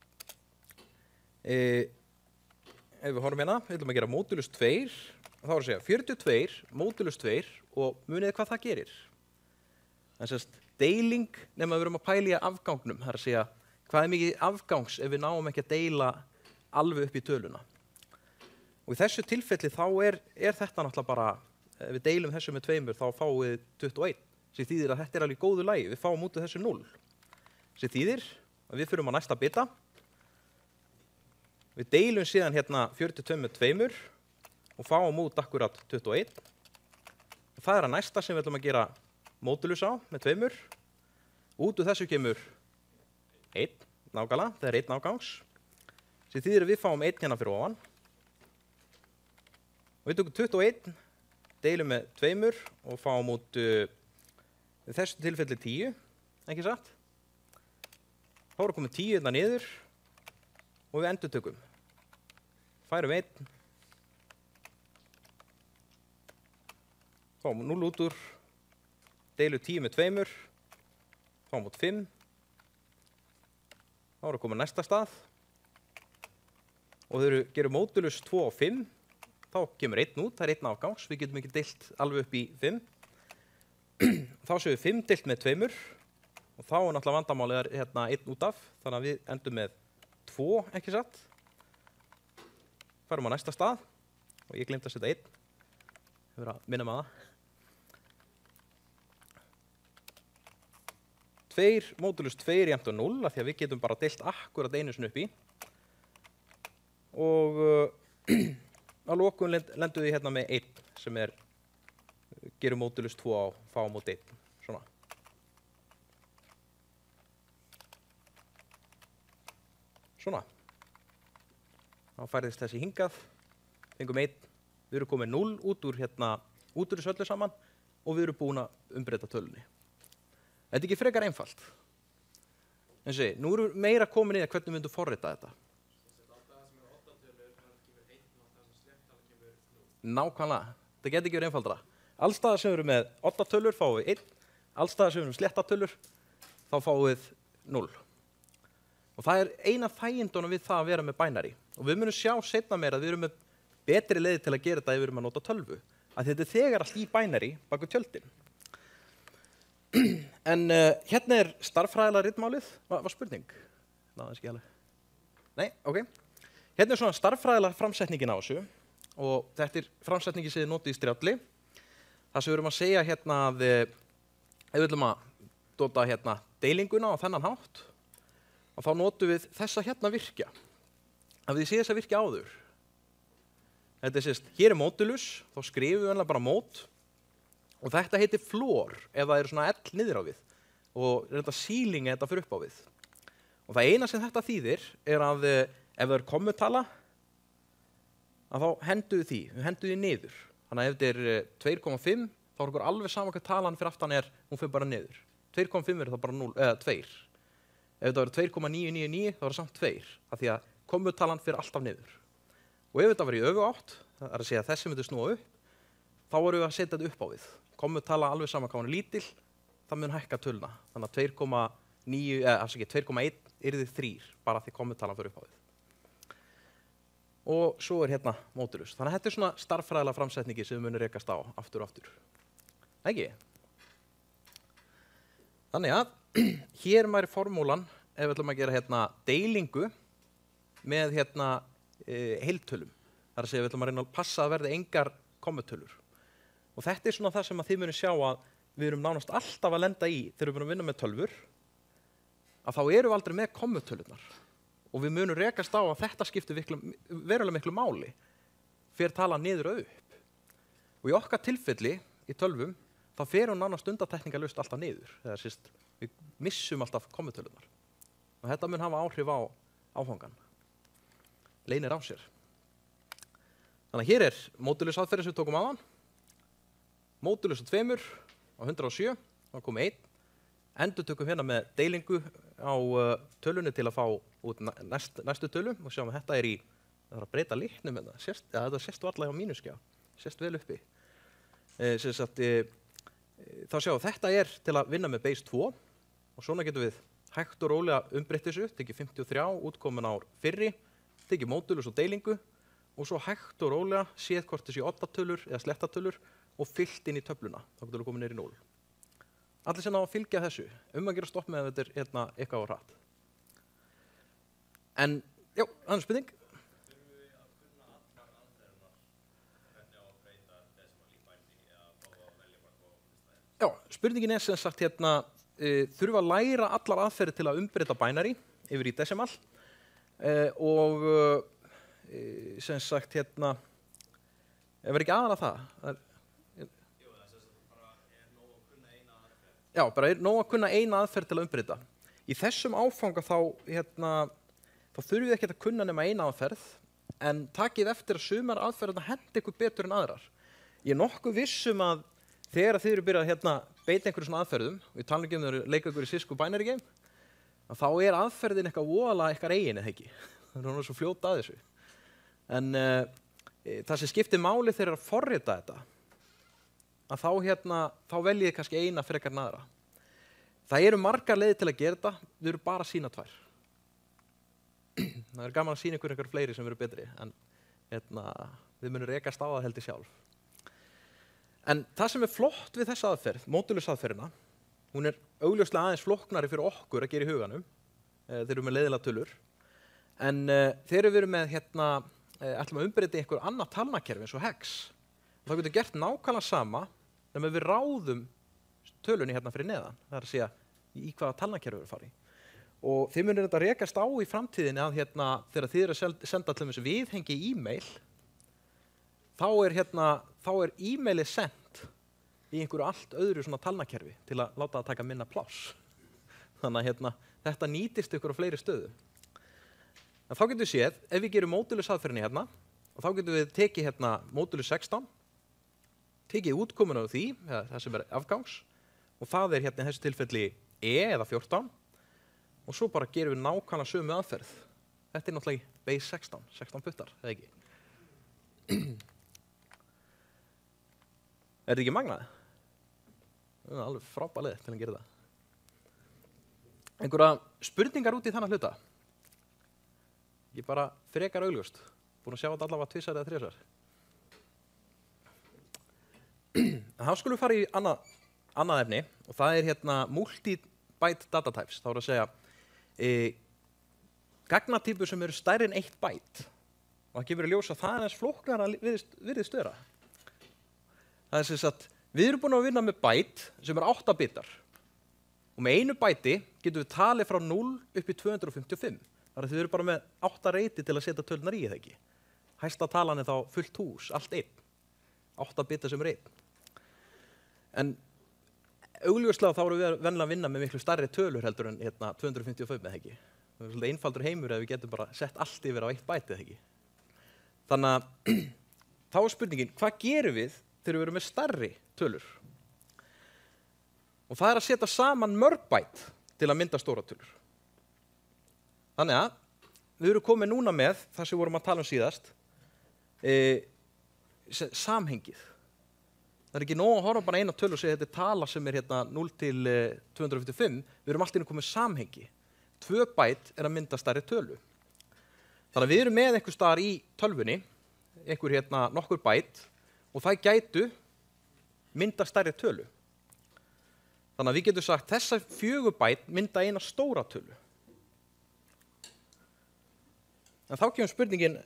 ef við horfum hérna, við ætlum að gera módulus 2 og þá er að segja 42 módulus 2 og munið hvað það gerir. Það er sérst deiling nema við erum að pæla í afgangnum. Það er að segja hvað er mikið afgangs ef við náum ekki að deila alveg upp í töluna. Og í þessu tilfelli þá er þetta náttúrulega bara, ef við deilum þessu með 2 þá fáum við 21. Sem þýðir að þetta er alveg í góðu lagi, við fáum út af þessu 0. Sem þýðir að við förum á næsta bita. Við deilum síðan hérna 42 með 2 og fáum út akkurat 21. Og það er að næsta sem við ætlum að gera módulus á með 2. Út úr þessu kemur 1 nákvæmlega, það er 1 nágangs. Sem þýðir að við fáum 1 hérna fyrir ofan. Og við tökum 21, deilum með 2 og fáum út í þessu tilfelli 10, ekki satt? Þá erum við komið 10 hérna niður og við endurtökum. Færum 1. Fáum 0 út úr, deilum 10 með 2, fáum út 5. Þá erum við komið næsta stað. Og þegar við gerum módulus 2 og 5, þá kemur 1 út, það er 1 afgangs, við getum ekki deilt alveg upp í 5. Þá séum við 5 deilt með 2 og þá er náttúrulega vandamálið hérna 1 út af, þannig að við endum með 2, ekki satt. Færum á næsta stað og ég gleymdi að setja 1. Ég verður að minna með það. 2 módulus 2 er jafnt og 0, af því að við getum bara deilt akkurat einu sinni upp í. Og að lokum lendum við hérna með 1 sem gerum módulus 2 á fá á móti 1, svona. Svona. Þá færðist þessi hingað, fengum 1, við erum komið 0 út úr þessu öllu saman og við erum búin að umbreyta tölunni. Þetta er ekki frekar einfalt. En nú erum við meira komin í að hvernig við myndum forrita þetta. Nákvæmlega. Þetta geti ekki verið einfaldara. Allstaðar sem við erum með oddatölur fáum við 1, allstaðar sem við erum með sléttatölur þá fáum við 0. Og það er eina þægindunum við það að vera með binary. Og við munum sjá seinna meira að við erum með betri leið til að gera þetta ef við erum að nota tölvu. Að þetta er þegar allt í binary baku tjöldin. En hérna er starffræðilega ritmálið. Var spurning? Náðum ekki alveg. Nei, ok. Hérna er svona starffræðilega framsetningin á þessu. Og þetta er framsetningi sem þið notið í strjálli. Það sem við erum að segja hérna að ef við ætlum að nota deilinguna á þennan hátt og þá notum við þessa hérna virkja. Ef þið séð þessa virkja áður. Þetta er hér er módulus, þá skrifum við bara mót og þetta heitir floor ef það eru svona L niður á við og þetta ceiling þetta fyrir upp á við. Og það eina sem þetta þýðir er að ef það er kommutala að þá henduðu því niður. Þannig að ef þetta er 2,5 þá er okkur alveg sama hvað talan fyrir aftan er, hún fyrir bara niður. 2,5 er það bara 2. Ef þetta verður 2,999 þá er það samt 2, af því að kommutalan fyrir alltaf niður. Og ef þetta var í öfuátt, það er að segja að þessi myndi snúa upp, þá vorum við að setja þetta upp á við. Kommutala alveg sama hvað hún er lítil, það mun hækka töluna. Þannig að 2,1 yrði 3, bara því kommutalan fyrir upp á við. Og svo er hérna módulus. Þannig að þetta er svona starffræðilega framsetningi sem við munum rekast á aftur og aftur. Ekki? Þannig að hér væri formúlan ef við ætlum að gera deilingu með heiltölum. Það er að segja við ætlum að reyna að passa að verði engar kommutölur. Og þetta er svona það sem að þið munum sjá að við erum nánast alltaf að lenda í þegar við erum að vinna með tölvur, að þá erum við aldrei með kommutölunar. Og við munum rekast á að þetta skiptir verulega miklu máli fyrir tala niður og upp. Og í okkar tilfelli í tölvum þá fer hún nánast undantekningarlaust alltaf niður. Við missum alltaf kommutölunar. Og þetta mun hafa áhrif á áfangan. Leynir á sér. Þannig að hér er módulus aðferðin sem við tókum áðan. Módulus á 2 á 107, þá komið 1. Endurtökum hérna með deilingu á tölunni til að fá út næstu tölu og sjáum að þetta er í, það er að breyta litnum hérna. Þetta sést varlega á mínuskjá, sést vel uppi. Þá sjáum þetta er til að vinna með base 2 og svona getum við hægt og rólega umbreytt þessu, tekið 53 útkomin ár fyrri, tekið módulus og deilingu og svo hægt og rólega séð hvort þessi oddatölur eða slettatölur og fyllt inn í töfluna, þá getur við komið niður í 0. Allir sem ná að fylgja þessu, að gera stopp með að þetta er eitthvað á hratt. En, já, annars spurning. Þurfum við að kunna allar aðferðirnar hvernig á að breyta decimal í binary eða fá að velja bara hvað á staðinn? Já, spurningin er sem sagt þurfa að læra allar aðferðir til að umbreyta binary yfir í decimal og sem sagt ef er ekki aðalega það. Jú, það bara er nóg að kunna eina aðferð. Já, bara er nóg að kunna eina aðferð til að umbreyta. Í þessum áfanga þá þurfum við ekki að kunna nema eina aðferð, en takið eftir að sumar aðferðina hendi ykkur betur en aðrar. Ég er nokkuð viss að þegar þið eru byrjað að beita einhverju svona aðferðum, við talum ekki þegar leika ykkur í Cisco binary game, að þá er aðferðin eitthvað voðalega eitthvað eigin eða ekki. Það er svo fljóta að þessu. En það sem skiptir máli þegar að forrita þetta, að þá veljið kannski eina frekar en aðra. Það eru margar leiðir til að gera þetta, við erum bara að sýna 2. Það er gaman að sýna ykkur fleiri sem eru betri, en við munum rekast á það held ég sjálf. En það sem er flott við þessa aðferð, módulus aðferðina, hún er augljóslega aðeins flokknari fyrir okkur að gera í huganum, þeir eru með leiðilega tölur, en þegar við erum með ætlum að umbreyta í einhver annað talnakerfi eins og hex, og það getur gert nákvæmlega sama þegar við ráðum tölunni fyrir neðan, það er að segja í hvaða talnakerfi við farið. Og þið munir þetta rekast á í framtíðinni að þegar þið eru að senda til þessu viðhengi e-mail, þá er e-mailið sendt í einhverju allt öðru svona talnakerfi til að láta það taka minna pláss. Þannig að þetta nýtist ykkur á fleiri stöðum. En þá getum við séð, ef við gerum módulus aðferðinni hérna, og þá getum við tekið hérna módulus 16, tekið útkomuna á því, það sem afgangs, og það hérna í þessu tilfelli eða 14, og svo bara gerum við nákvæmlega sömu aðferð. Þetta náttúrulega base 16, 16 puttar, eða ekki? Þetta ekki magnaði? Það alveg frábær leið til að gera það. Einhverja spurningar út í þannig hluta? Ég bara frekar augljóst. Búin að sjá þetta allavega 2 eða 3. Þá skulum við fara í annað efni, og það hérna multi-byte data types. Þá að segja gagnatýpur sem eru stærri en 1 byte. Og það gefur í ljós að það er eins flóknara virðist vera. Það er sem sagt, við erum búin að vinna með byte sem er 8 bitar. Og með einu byte getum við talið frá 0 upp í 255. Þar að þið eru bara með 8 reyti til að setja tölurnar í, eða ekki. Hæsta talan er þá fullt hús, allt 1. 8 bitar sem er 1. En augljóslega þá erum við venjulega að vinna með miklu stærri tölur heldur en 255, eða ekki. Það er svolítið einfaldur heimur ef við getum bara sett allt yfir á 1 byte, eða ekki. Þannig að þá er spurningin, hvað gerum við þegar við erum með stærri tölur? Og það er að setja saman mörg byte til að mynda stóra tölur. Þannig að við erum komið núna með það sem við vorum að tala um síðast, samhengið. Það er ekki nóg að horfa bara eina tölu og segja þetta er tala sem er 0 til 255, við erum alltaf komið samhengi. 2 byte er að mynda stærri tölu. Þannig að við erum með einhver staðar í tölvunni, einhver nokkur byte, og það gætu mynda stærri tölu. Þannig að við getum sagt þessar 4 byte mynda eina stóra tölu. En þá kemur spurningin,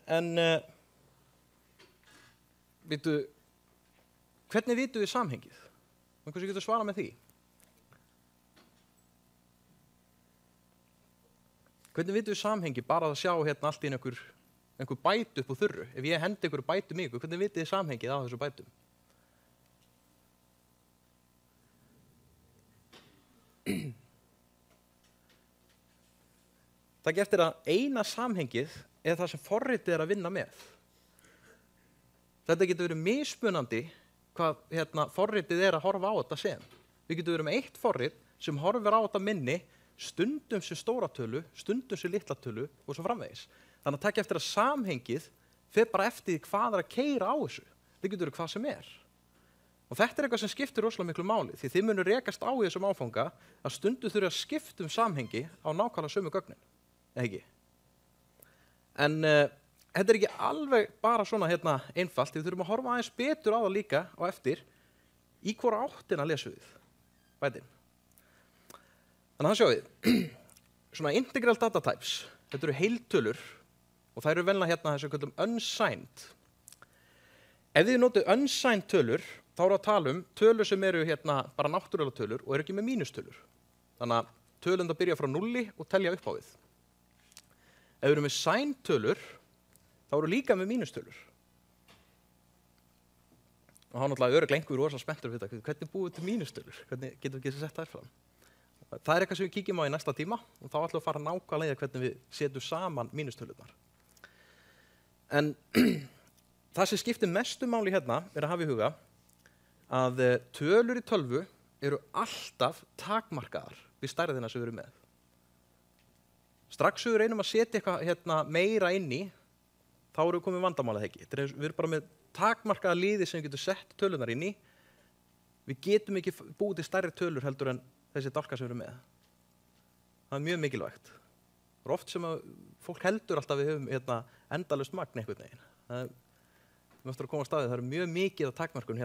hvernig vitum við samhengið? Hvernig getur svarað með því? Hvernig vitum við samhengið bara að sjá allt í einhver bætu upp á þurru? Ef ég hendi einhverju bætum í ykkur, hvernig vitið þið samhengið á þessu bætum? Það geftir að eina samhengið er það sem forritið er að vinna með. Þetta getur verið mismunandi hvað forritið er að horfa á þetta sem. Við getum verið með eitt forrit sem horfir á þetta minni stundum sem stóra tölu, stundum sem litla tölu og svo framvegis. Þannig að taka eftir að samhengið fer bara eftir hvað er að keyra á þessu. Það getur verið hvað sem er. Og þetta er eitthvað sem skiptir rosalega miklu máli, því þið munur rekast á í þessum áfanga að stundum þurfa að skipta samhengi á nákvæmlega sömu gögnin. Eða ekki? En þetta er ekki alveg bara svona einfalt, við þurfum að horfa aðeins betur á það líka á eftir í hvora áttina lesum við bætin. Þannig að það sjáum við, svona integral data types, þetta eru heiltölur og það eru venjulega þessu kallum unsigned. Ef þið notið unsigned tölur, þá eru að tala tölur sem eru bara náttúrulega tölur og eru ekki með mínustölur. Þannig að tölunda byrja frá 0 og telja upp á við. Ef við erum með signed tölur, þá eru líka með mínustölur. Og þá náttúrulega örugglega einhver rosa spenntur við þetta, hvernig búum við til mínustölur? Hvernig getum við ekki sett þær fram? Það er eitthvað sem við kíkjum á í næsta tíma og þá ætlum við að fara nákvæmlega hvernig við setjum saman mínustölurnar. En það sem skiptir mestu máli er að hafa í huga að tölur í tölvu eru alltaf takmarkaðar við stærðina sem við erum með. Strax við reynum að setja eitthvað meira inn í, þá erum við komið vandamálið ekki. Við erum bara með takmarkaða liði sem við getum sett tölunar inn í. Við getum ekki búið til stærri tölur heldur en þessi dálka sem við erum með. Það er mjög mikilvægt. Það er oft sem að fólk heldur alltaf við höfum endalaust magn einhvern veginn. Við ættum að koma á staðið, það eru mjög mikið af takmörkun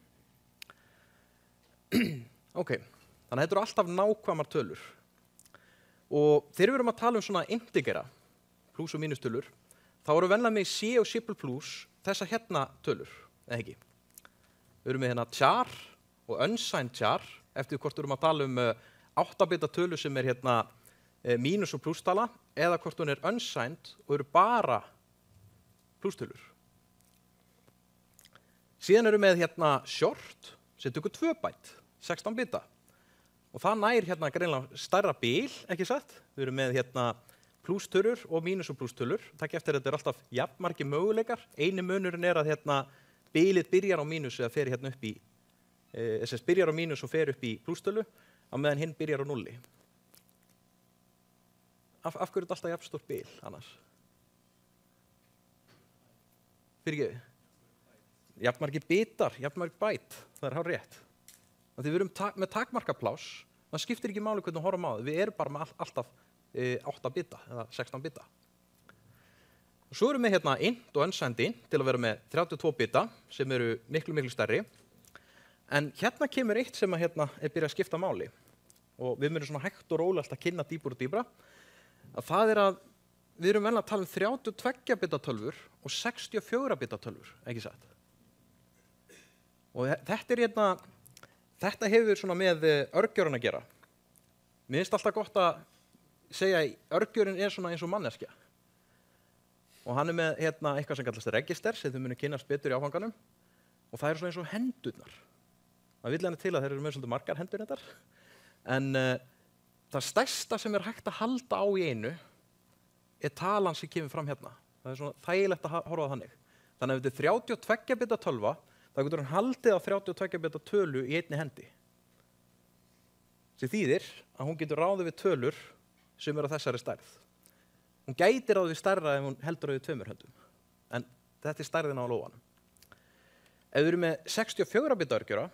Ok, þannig að þetta eru alltaf nákvæmar tölur. Og þegar við erum að tala svona integera, plus og mínustölur, þá erum við venjulega með C og C++ þessa tölur, eða ekki. Við erum með char og unsigned char, eftir hvort við erum að tala 8-bita tölu sem er mínus og plústala, eða hvort hún er unsigned og eru bara plústölur. Síðan erum við með short sem tekur 2 byte, 16 bita. Og það nær hérna greinilega stærra bil, ekki satt? Við erum með hérna plústölur og mínus og plústölur. Takk eftir þetta alltaf jafnmargir möguleikar. Eini munurinn að hérna bilið byrjar á mínus eða fer hérna upp í, byrjar á mínus og fer upp í plústölu, á meðan hinn byrjar á 0. Af hverju er þetta alltaf jafn stórt bil annars? Fyrirgeðu? Jafnmargir bitar, jafnmargir byte, það hár rétt. Því við erum með takmarkapláss, það skiptir ekki máli hvernig við horfum á það. Við erum bara með alltaf 8 bita eða 16 bita. Og svo erum við hérna int og unsigned int til að vera með 32 bita sem eru miklu stærri. En hérna kemur eitt sem hérna byrjað að skipta máli. Og við erum svona hægt og rólega að kynna dýpra og dýpra. Það er að við erum venjulega að tala um 32 bita tölvur og 64 bita tölvur, ekki satt? Og þetta hefur svona með örgjörun að gera. Mér finnst alltaf gott að segja að örgjörun er svona eins og manneskja. Og hann er með hérna eitthvað sem kallast register, sem þau munu kynnast betur í áfanganum. Og það er svona eins og hendurnar. Það vill henni til að þeir eru með svolítið margar hendur þetta. En það stærsta sem er hægt að halda á í einu er talan sem kemur fram hérna. Það er svona þægilegt að horfa á þannig. Þannig að ef þetta er 32 bita tölva, þá getur hann haldið á 32 bita tölu í einni hendi. Sem þýðir að hún getur ráðið við tölur sem eru á þessari stærð. Hún gæti ráðið við stærra ef hún heldur á við 2 höndum. En þetta er stærðin á lófanum. Ef við erum með 64 bita örgjörva,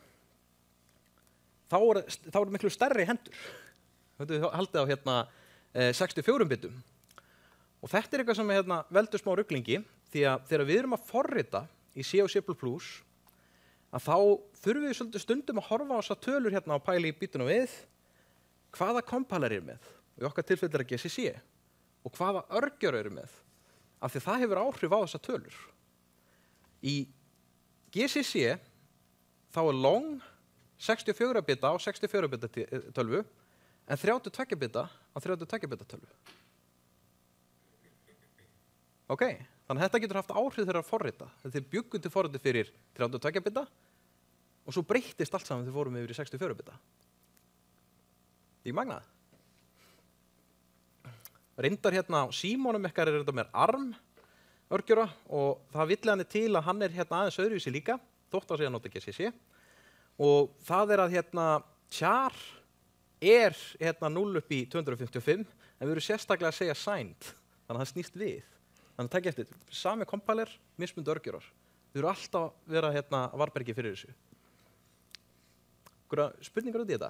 þá eru miklu stærri hendur. Þetta er haldið á hérna 64 bitum. Og þetta er eitthvað sem hérna veldur smá ruglingi, því að þegar við erum að forrita í C og C++, að þá þurfum við svolítið stundum að horfa á þessar tölur hérna og pæla í bitunum við hvaða kompiler er með, og í okkar tilfelli er að GCC, og hvaða örgjör eru með, af því það hefur áhrif á þessar tölur. Í GCC þá er long 64 bita á 64 bita tölvu, en 32 bita á 32 bita tölvu. Ok, þannig að þetta getur haft áhrif þegar að forrita. Þetta er bjuggu til forriti fyrir 32 bita og svo breyttist allt saman þegar við fórum yfir í 64 bita. Ég magnað. Reyndar hérna á símónum ykkar er þetta með ARM örgjörva og það vill hann til að hann er hérna aðeins öðruvísi líka, þótt að segja nota GCC. Og það er að hérna char er hérna 0 upp í 255, en við erum sérstaklega að segja signed, þannig að það snýst við. Þannig að takk eftir, sami kompiler, mismunandi örgjörvar. Við erum alltaf að vera hérna að varbergi fyrir þessu. Einhverja spurningar út í þetta?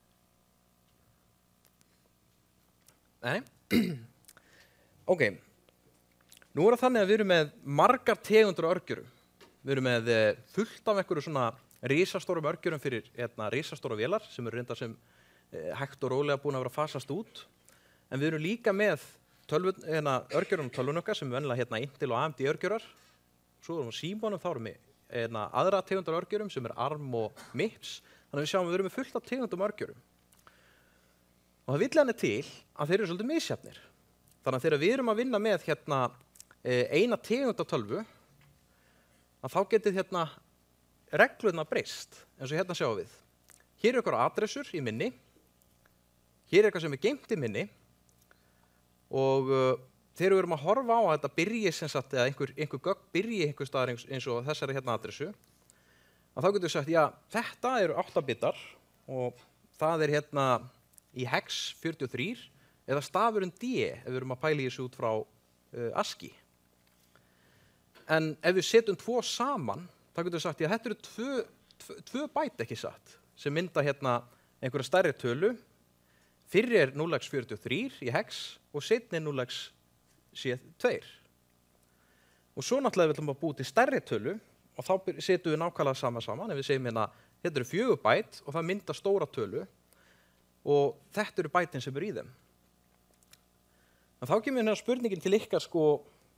Nei? Ok. Nú er það þannig að við erum með margar tegundur örgjörum. Við erum með fullt af einhverju svona risastórum örgjörum fyrir risastóra vélar sem eru reyndar sem hægt og rólega búin að vera fasast út. En við erum líka með örgjörum tölvunökka sem er venjulega hérna Intel og AMD örgjörar. Svo erum við á símónum, þá erum við aðra tegundar örgjörum sem er ARM og MIPS. Þannig að við sjáum að við erum með fullt af tegundum örgjörum. Og það vill henni til að þeir eru svolítið misjafnir. Þannig að þegar við erum að vinna með hérna eina tegund af tölvu, að þá getið hérna reglurnar breyst, eins og hérna sjáum við. Hér eru einhverjar adressur í minni, hér er eitthvað sem er geymt í minni, og þegar við erum að horfa á að þetta byrji sem sagt, eða einhver gögn byrji einhver staðar eins og þessari hérna adressu, að þá getum við sagt, já, þetta eru 8 bitar og það er hérna í hex 43 eða stafurinn D ef við erum að pæla í þessu út frá ASCII. En ef við setjum 2 saman, þá getum við sagt, já, þetta eru 2 byte ekki satt, sem mynda hérna einhverja stærri tölu. Fyrri er 0x43 í hex og seinni er 0x2. Og svo náttúrulega viljum við búið til stærri tölu og þá setjum við nákvæmlega saman. Ef við segjum hérna, þetta eru 4 byte og það mynda stóra tölu og þetta eru bytein sem eru í þeim. En þá kemur hérna spurningin til ykkar sko,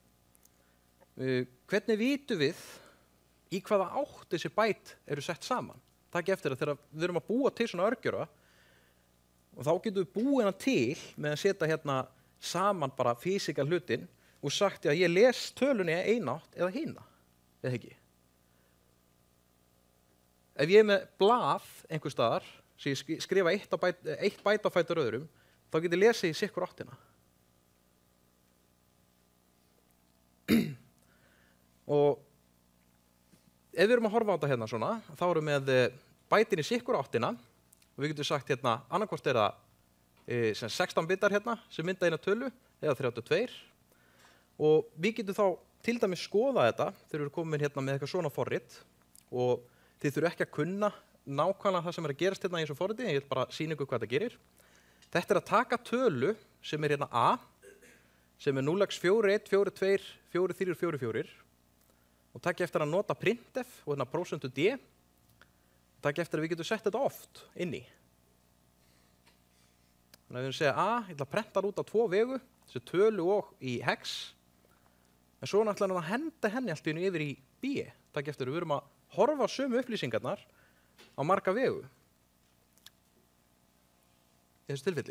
hvernig vitum við í hvaða átt þessi byte eru sett saman? Takk eftir að þegar við erum að búa til svona örgjörva, og þá getum við búið hana til með að setja hérna saman bara físika hlutin og sagt að ég les tölunni eina átt eða hina, eða ekki. ef ég með blað einhver staðar, sem ég skrifa eitt bæt á fætur öðrum, þá get ég lesið í sikkur áttina. Og ef við erum að horfa á þetta hérna svona, þá erum við með bætin í sikkur áttina, og við getum sagt hérna, annarkvort það 16 bitar hérna, sem mynda eina tölu, eða 32. Og við getum þá til dæmis skoða þetta, þegar við erum komin hérna með eitthvað svona forrit, og þið þurfum ekki að kunna nákvæmlega það sem að gerast hérna í þessu forriti, ég vil bara sýna ykkur hvað þetta gerir. Þetta að taka tölu sem hérna A, sem 0x4, 1, 4, 2, 4, 3, 4, 4, og taka eftir að nota printf og hérna %d, taka eftir að við getum sett þetta oft inn í. Þannig að við segja A, ég ætla að prenta út á 2 vegu, þessu tölu og í hex, en svo ætla hann að henda henni allt í einu yfir í B. Taka eftir að við erum að horfa á sömu upplýsingarnar á marga vegu. Í þessu tilfelli.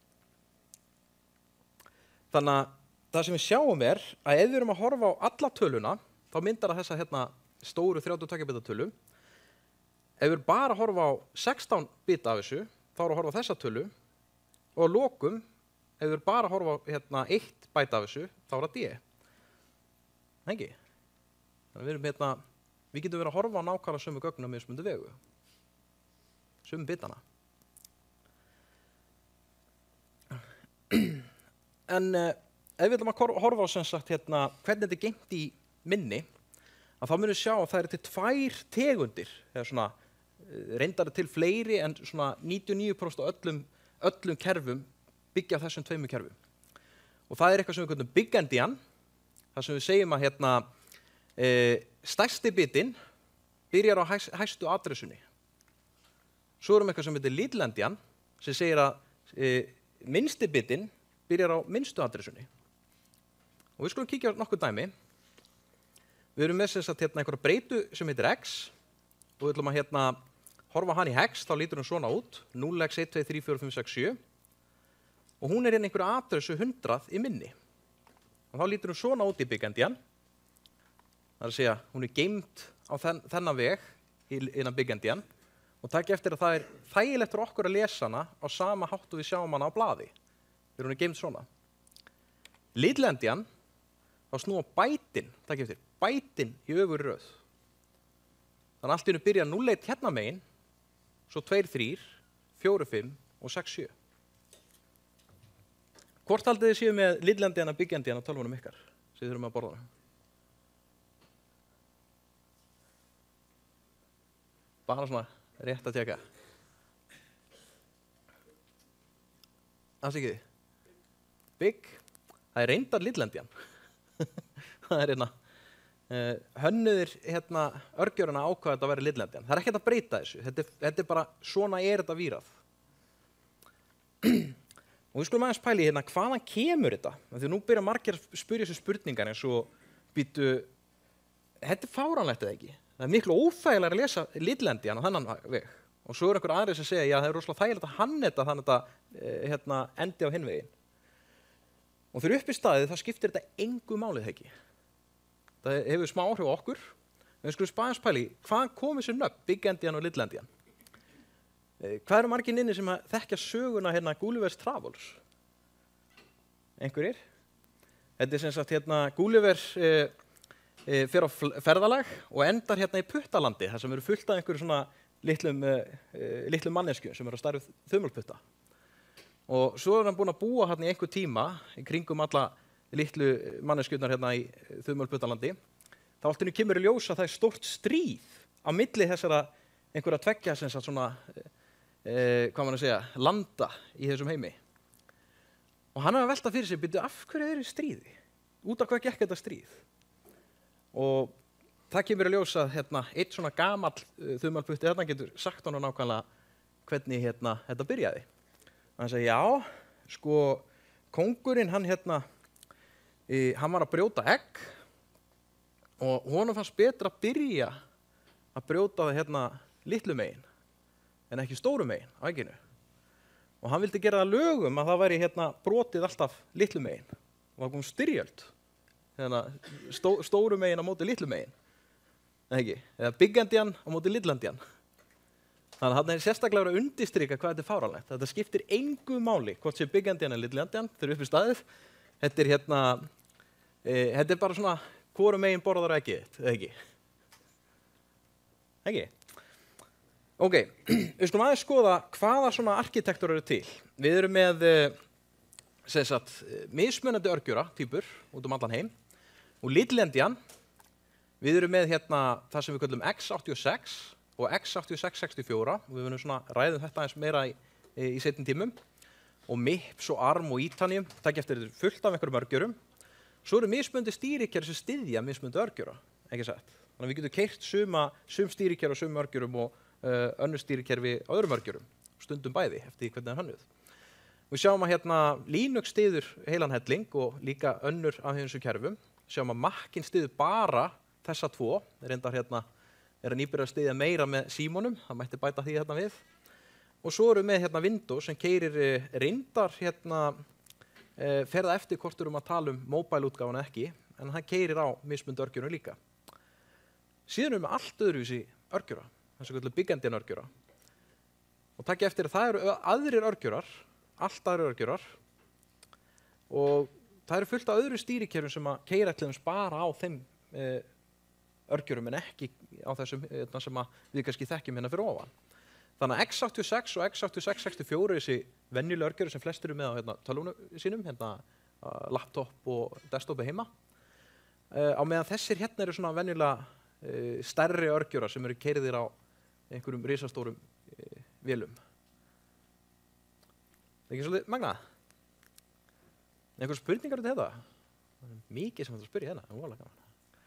Þannig að það sem við sjáum að ef við erum að horfa á alla töluna, þá myndar það þessa hérna stóru 32 bita tölu. Ef við erum bara að horfa á 16 bita af þessu, þá erum við að horfa á þessa tölu, og að lokum, ef við erum bara að horfa á hérna 1 bæta af þessu, þá það D. Ekki? Þannig að við getum verið að horfa á nákvæmlega sömu gögn á mismunandi vegu. Sömu bitana. En ef við ætlum að horfa á sem sagt hérna hvernig þetta er geymt í minni, að þá munum við sjá að það til 2 tegundir, eða svona reyndar til fleiri en svona 99% af öllum kerfum byggja á þessum 2 kerfum. Og það eitthvað sem við kallum big-endian, þar sem við segjum að hérna stærsti bitinn byrjar á hæstu adressunni. Svo erum eitthvað sem heitir little-endian, sem segir að minnsti bitinn byrjar á minnstu adressunni. Og við skulum kíkja á nokkuð dæmi. Við erum með hérna einhverja breytu sem heitir x, og við ætlum að hérna horfa hann í hex, þá lítur hún svona út, 0x 1, 2, 3, 4, 5, 6, 7. Og hún hérna einhverja adressu 100 í minni. Og þá lítur hún svona út í big-endian. Það að segja, hún geymd á þennan veg innan big-endian, og takk eftir að það þægilegt fyrir okkur að lesa hana á sama hátt og við sjáum hana á blaði, þegar hún geymd svona. Little-endian, þá snúa bætin, takk eftir, bætin í öfugri röð. Þannig að allt í einu byrja 0,1 hérna megin, svo 2, 3, 4, 5 og 6, 7. Hvort haldið þið séu með little-endian og big-endian á tölvunum ykkar, sem þið þurfum að borða? Bara svona rétt að tjekka. Afsakið. Big, það reyndar little-endian. Það hérna hönnuðir hérna örgjöruna ákvaða þetta að vera little-endian. Það ekkert að breyta þessu. Þetta bara, svona þetta vírað. Og við skulum aðeins pæli hérna, hvaðan kemur þetta? Þegar nú byrja margir að spyrja þessu spurningar eins og býtu, þetta fáránlegt eða ekki? Það miklu óþægilega að lesa little-endian á þennan veg. Og svo einhver aðrir sem segja, já, það rosalega þægilegt að hanneta þannig að þetta endi á hinn veginn. Og fyrir upp í staðið, þá skiptir þetta engu málið ekki. Það hefur smá áhrif á okkur. En við skulum spæðast pæli, hvaðan kom þessu nöfn, big-endian og little-endian? Hvað eru margir inni sem að þekkja söguna hérna Gulliver's Travels? Einhverjir? Þetta sem sagt hérna Gulliver fer á ferðalag og endar hérna í puttalandi, þar sem eru fullt af einhverju svona litlum manneskjum sem eru að starfa þumulputta. Og svo hann búinn að búa hérna í einhver tíma í kringum alla litlu manneskjurnar hérna í þumulputtalandi. Þá allt í einu kemur í ljós að það stórt stríð á milli þessara einhverja tveggja sem sagt svona hvað maður að segja, landa í þessum heimi. Og hann að velta fyrir sig, byrju, af hverju stríði? Út af hvað gekk þetta stríð? Og það kemur í ljós að hérna, eitt svona gamall þumalputti hérna getur sagt honum nákvæmlega hvernig hérna, þetta byrjaði. Hann sagði, já, sko, kóngurinn hann hann var að brjóta egg og honum fannst betra að byrja að brjóta það hérna litlu megin en ekki stóru megin á egginu. Og hann vildi gera það lögum að það væri hérna brotið alltaf litlu megin. Og það kom styrjöld. Stóru megin á móti litlu megin. Ekki? Eða big-endian á móti little-endian. Þannig að þarna sérstaklega verið að undirstrika hvað þetta fáránlegt. Þetta skiptir engu máli, hvort sé big-endian eða little-endian, þeir eru upp í staðið. Þetta bara svona, hvoru megin borðar eggið þitt, eða ekki? Ekki? Ok, við skulum aðeins skoða hvaða svona arkitektur eru til. Við erum með mismunandi örgjura, týpur, út allan heim. Og little-endian, við erum með það sem við kallum X86 og X86-64. Við verðum svona ræðum þetta eins meira í seinni tímum. Og MIPS og ARM og Itanium, takk eftir fullt af einhverjum örgjurum. Svo eru mismunandi stýrikerfi sem styðja mismunandi örgjura, ekki satt. Þannig að við getum keyrt sum stýrikerfi á sumum örgjurum og önnur stýrikerfi á öðrum örgjurum, stundum bæði eftir því hvernig það er hönnuð. Við sjáum að Linux styður heilan helling og líka önnur af þessum kerfum. Sjáum að Macin styður bara þessa tvo. Reyndar er nýbyrjað að styðja meira með símonum, það mætti bæta því við. Og svo erum við Windows sem keyrir reyndar ferða eftir hvort við erum að tala mobile-útgáfuna ekki, en það keyrir á mismunandi örgjurinn líka. Síðan erum við allt öðruvísi örgjura, þess að kallar big-endian örgjura. Og takk eftir að það eru aðrir örgjurar, allt aðrir örgjurar, og það eru fullt af öðru stýrikerfum sem að keyra bara á þeim örgjurum en ekki á þessum sem við kannski þekkjum fyrir ofan. Þannig að X86 og X86-64 er þessi venjulega örgjur sem flestir eru með á tölvunum sínum, laptop og desktopi heima. Á meðan þessir eru svona venjulega stærri örgjurar sem eru keyrðir á einhverjum risastórum vélum. Það er ekki svolítið magnað? Einhver spurningar þetta? Það er mikið sem þetta spyrja það er óalega gaman.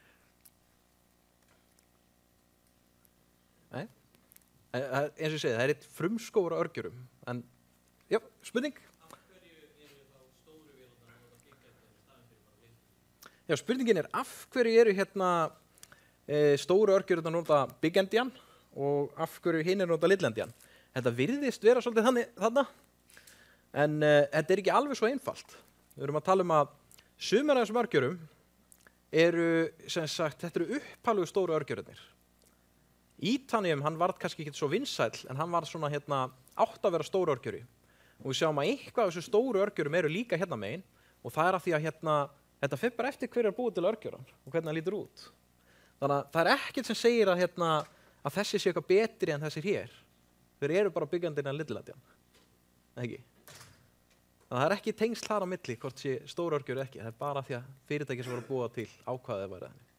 Nei? Eins og ég segi, það er eitt frumskógur á örgjurum, en, já, spurning? Af hverju eru þá stóru vélarnar að nota big-endian í staðinn fyrir bara little? Já, spurningin er af hverju eru stóru örgjurnar að nota big-endian og af hverju hinn nota little-endian. Þetta virðist vera svolítið þarna, en þetta er ekki alveg svo einfalt. Við erum að tala að sumar af þessum örgjurum eru, þetta eru upphaflegu stóru örgjurarnir. Itanium, hann varð kannski ekki svo vinsæll, en hann var svona átt að vera stóru örgjuri. Og við sjáum að eitthvað af þessu stóru örgjurum eru líka megin, og það er af því að þetta fer bara eftir hver er búið til örgjuran og hvernig það lítur út. Þannig að það er ekkert sem segir að þessi sé eitthvað betri en þessir hér. Þeir eru bara big-endian en little-endian. Ekki? Þannig að það er ekki tengsl þar á milli hvort sé stóru örgjur eða ekki. Það er bara af því að fyrirtæki sem voru að búa til ákvaðið væri þannig.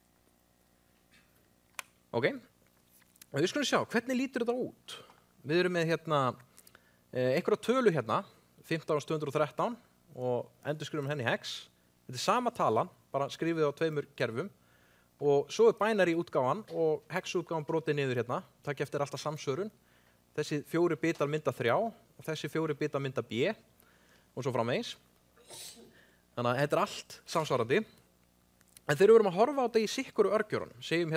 Ok? Og við skulum sjá, hvernig lítur þetta út? Við erum með einhverja tölu 15.213 og endurskrifum henni hex. Þetta er sama talan, bara skrifið á tveimur kerfum. Og svo er binary útgáfan og hex-útgáfan brotið niður takk eftir alltaf samsvörun. Þessi 4 bitar mynda 3 og þessi 4 bitar mynda B og svo framvegis. Þannig að þetta er allt samsvarandi. En þegar við erum að horfa á þetta í sikuru örgjurunum, segjum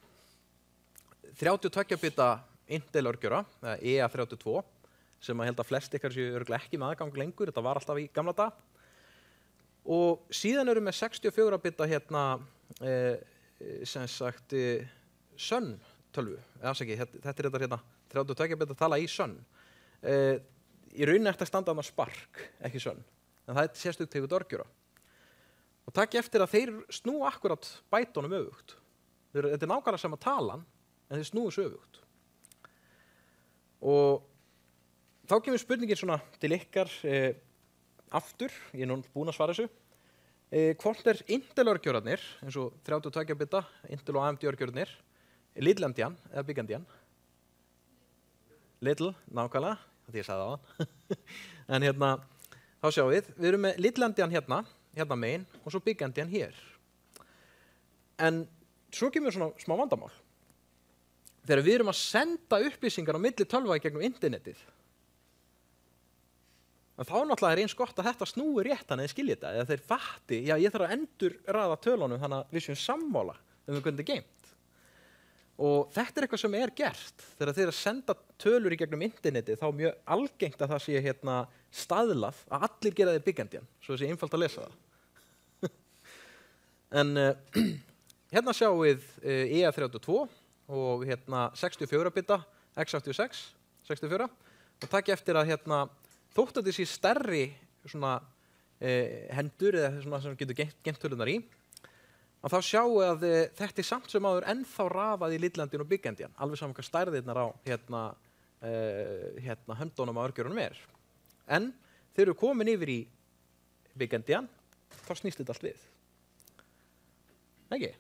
32 bita Intel örgjura, eða EA32, sem að held að flest ykkar séu örugglega ekki með aðgang lengur, þetta var alltaf í gamla dag. Og síðan erum við 64 bita Sun tölvu, þetta er þetta 32 bita tala í Sun. Í rauninni ætti að standa þarna Spark, ekki Sun, en það er sérstök tegund örgjura. Og takk eftir að þeir snúa akkurat bætunum öfugt. Þetta er nákvæmlega sama talan, en þeir snúi svo öfugt. Og þá kemur spurningin svona til ykkar aftur, ég er nú búinn að svara þessu. Hvort er Intel-örgjörarnir, eins og 32 bita, Intel og AMD-örgjörarnir, little-endian eða big-endian? Little, nákvæmlega, þetta ég sagði á þann. En þá sjáum við erum með little-endian hérna megin og svo big-endian hér. En svo kemur svona smá vandamál. Þegar við erum að senda upplýsingar á milli tölva í gegnum internetið, þá náttúrulega er eins gott að þetta snúi rétt þannig að þið skiljið þetta, eða þeir fatti, já ég þarf að endurraða tölunum þannig að við séum sammála hvernig þetta er geymt. Og þetta er eitthvað sem er gert. Þegar þeir að senda tölur í gegnum internetið, þá er mjög algengt að það sé staðlað að allir gera þeir big-endian, svo það sé einfalt að lesa það. En hérna sjáum við EA32 og 64 bita X86 64 og takk eftir að hérna þótt að þessi stærri svona hendur eða svona sem getur geymt tölunar í að þá sjáu að þetta samt sem áður ennþá rafað í little-endian og big-endian alveg saman hvað stærðirnar á hérna höndunum á örgjörunum en þegar við komin yfir í big-endian þá snýst þetta allt við ekki?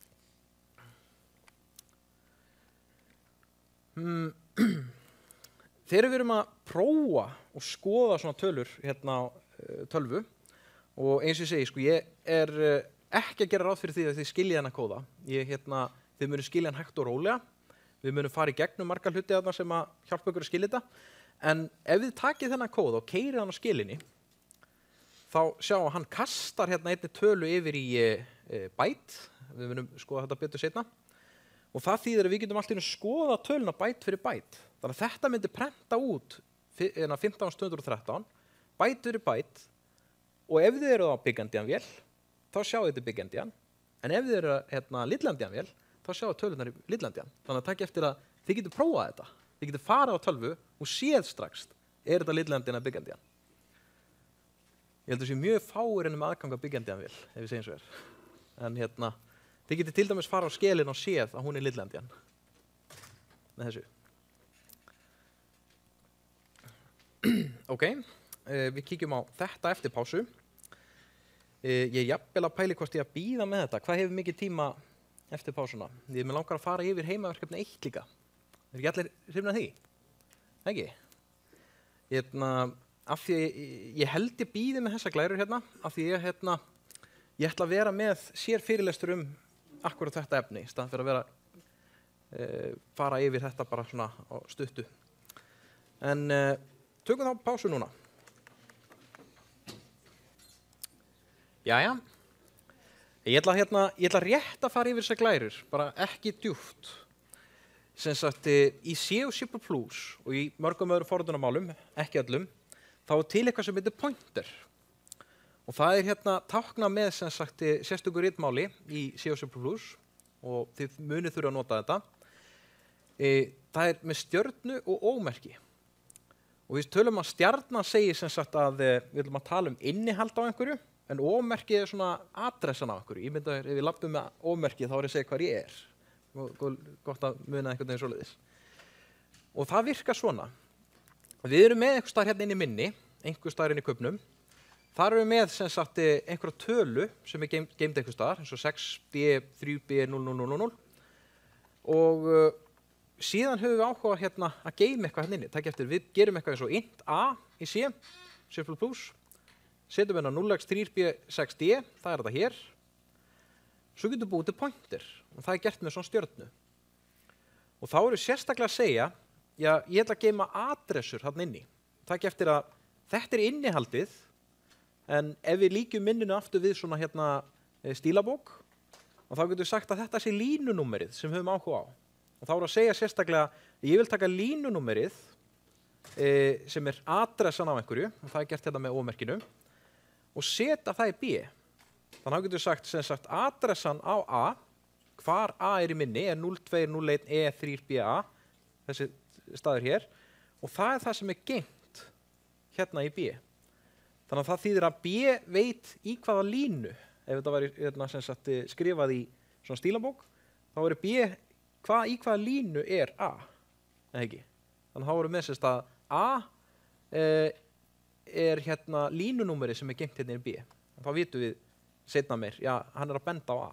Þegar við erum að prófa og skoða svona tölur hérna á tölvu og eins og ég segi, sko, ég ekki að gera ráð fyrir því að þið skiljið hennar kóða. Þið munum skilja hann hægt og rólega. Við munum fara í gegnum margar hluti þarna sem að hjálpa ykkur að skilja þetta. En ef þið takið þennan kóða og keyrið hann á skilinni, þá sjáum að hann kastar hérna einni tölu yfir í byte. Við munum skoða þetta betur seinna. Og það þýðir að við getum allt í einu skoða töluna byte fyrir byte. Þannig að þetta myndi prenta út 15.213, byte fyrir byte, og ef þið eru á big-endian vél, þá sjáu þetta big-endian, en ef þið eru hérna little-endian vél, þá sjáu tölunar í little-endian. Þannig að takk eftir að þið getur prófað þetta. Þið getur farið á tölvu og séð strax, þetta little-endian eða big-endian. Ég held að það sé mjög fáir með aðgang að big-endian vél, ef við segjum svo En hérna, þið getur til dæmis farið á skelin og séð að hún little-endian. Með þessu. Ok, við kíkjum á þetta eftir pásu. Ég jafnvel að pæli hvort ég að bíða með þetta. Hvað hefur mikið tíma eftir pásuna? Ég mig langar að fara yfir heimaverkefni 1 líka. Ekki allir hrifnir af því? Ekki? Af því ég held ég bíði með þessa glærur hérna, af því ég ætla að vera með sér fyrirlestur akkurat þetta efni, í staðan fyrir að vera fara yfir þetta bara svona á stuttu. En tökum þá pásu núna. Jæja, ég ætla rétt að fara yfir þessar glærur, bara ekki djúpt. Sem sagt, í C og C++ og í mörgum öðrum forritunarmálum, ekki öllum, þá til eitthvað sem heitir pointer. Og það hérna táknað með sem sagt sérstöku ritmáli í C og C++ og þið munið þurfa að nota þetta. Það með stjörnu og ómerki. Og við tölum að stjarnan segir sem sagt að við viljum að tala innihald á einhverju, en ómerkið svona adressan á einhverju. Ég myndi að ef við lappum með ómerkið þá ég að segja hvar ég Gott að muna einhvern veginn svoleiðis. Og það virkar svona. Við erum með einhver staðar hérna inn í minni, einhver staðar inn í kubbnum. Þar erum við með sem sagt einhverja tölu sem geymd einhver staðar, eins og 6b, 3b, 0000. Og síðan höfum við áhuga hérna að geyma eitthvað hérna inni. Takk eftir, við gerum eitthvað eins og int a í C++. Setjum hérna 0x3b6d, það þetta hér. Svo getum við búið til pointer og það gert með svona stjörnu. Og þá eru sérstaklega að segja, já, ég ætla að geyma adressur hérna inni. Takk eftir að þetta innihaldið, en ef við líkjum minninu aftur við svona hérna stílabók, og þá getum við sagt að þetta sé línunúmerið sem við höfum áhuga á. Og þá eru að segja sérstaklega, ég vil taka línunúmerið sem adressan á einhverju, og það gert hérna með ómerkinu, og setja það í B. Þannig að getum við sagt adressan á A, hvar A í minni, 0201 E3BA, þessi staður hér, og það það sem geymt hérna í B. Þannig að það þýðir að B veit í hvaða línu, ef þetta væri skrifað í svona stílabók, þá verður B í hvaða línu A, eða ekki. Þannig að þá verður með að A hérna línunúmeri sem geymt hérna í B. Og þá vitum við seinna meir, já, hann að benda á A.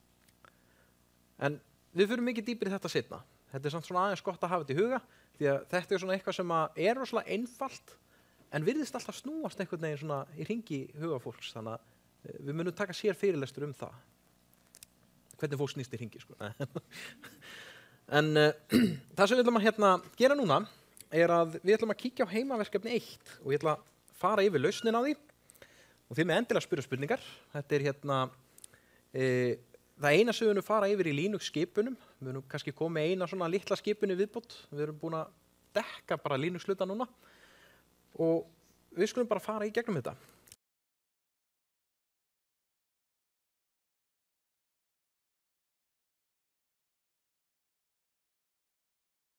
En við fyrir mikið dýpir í þetta seinna. Þetta samt svona aðeins gott að hafa þetta í huga, því að þetta svona eitthvað sem rosalega einfalt, en virðist alltaf snúast einhvern veginn svona í hringi huga fólks, þannig að við munum taka sér fyrirlestur það. Hvernig fólk snýst í hringi, sko. En það sem við ætlum að hérna gera núna, að við ætlum að kíkja á heimaverkefni 1 og ég ætla að fara yfir lausnin á því. Og þið með endilega spyrja spurningar. Þetta hérna, það eina sem við munum fara yfir í Linux-skipunum. Við munum kannski koma með eina svona litla skipun í viðbót. Við erum búin að dekka bara Linux-hluta núna. Og við skulum bara fara í gegnum þetta.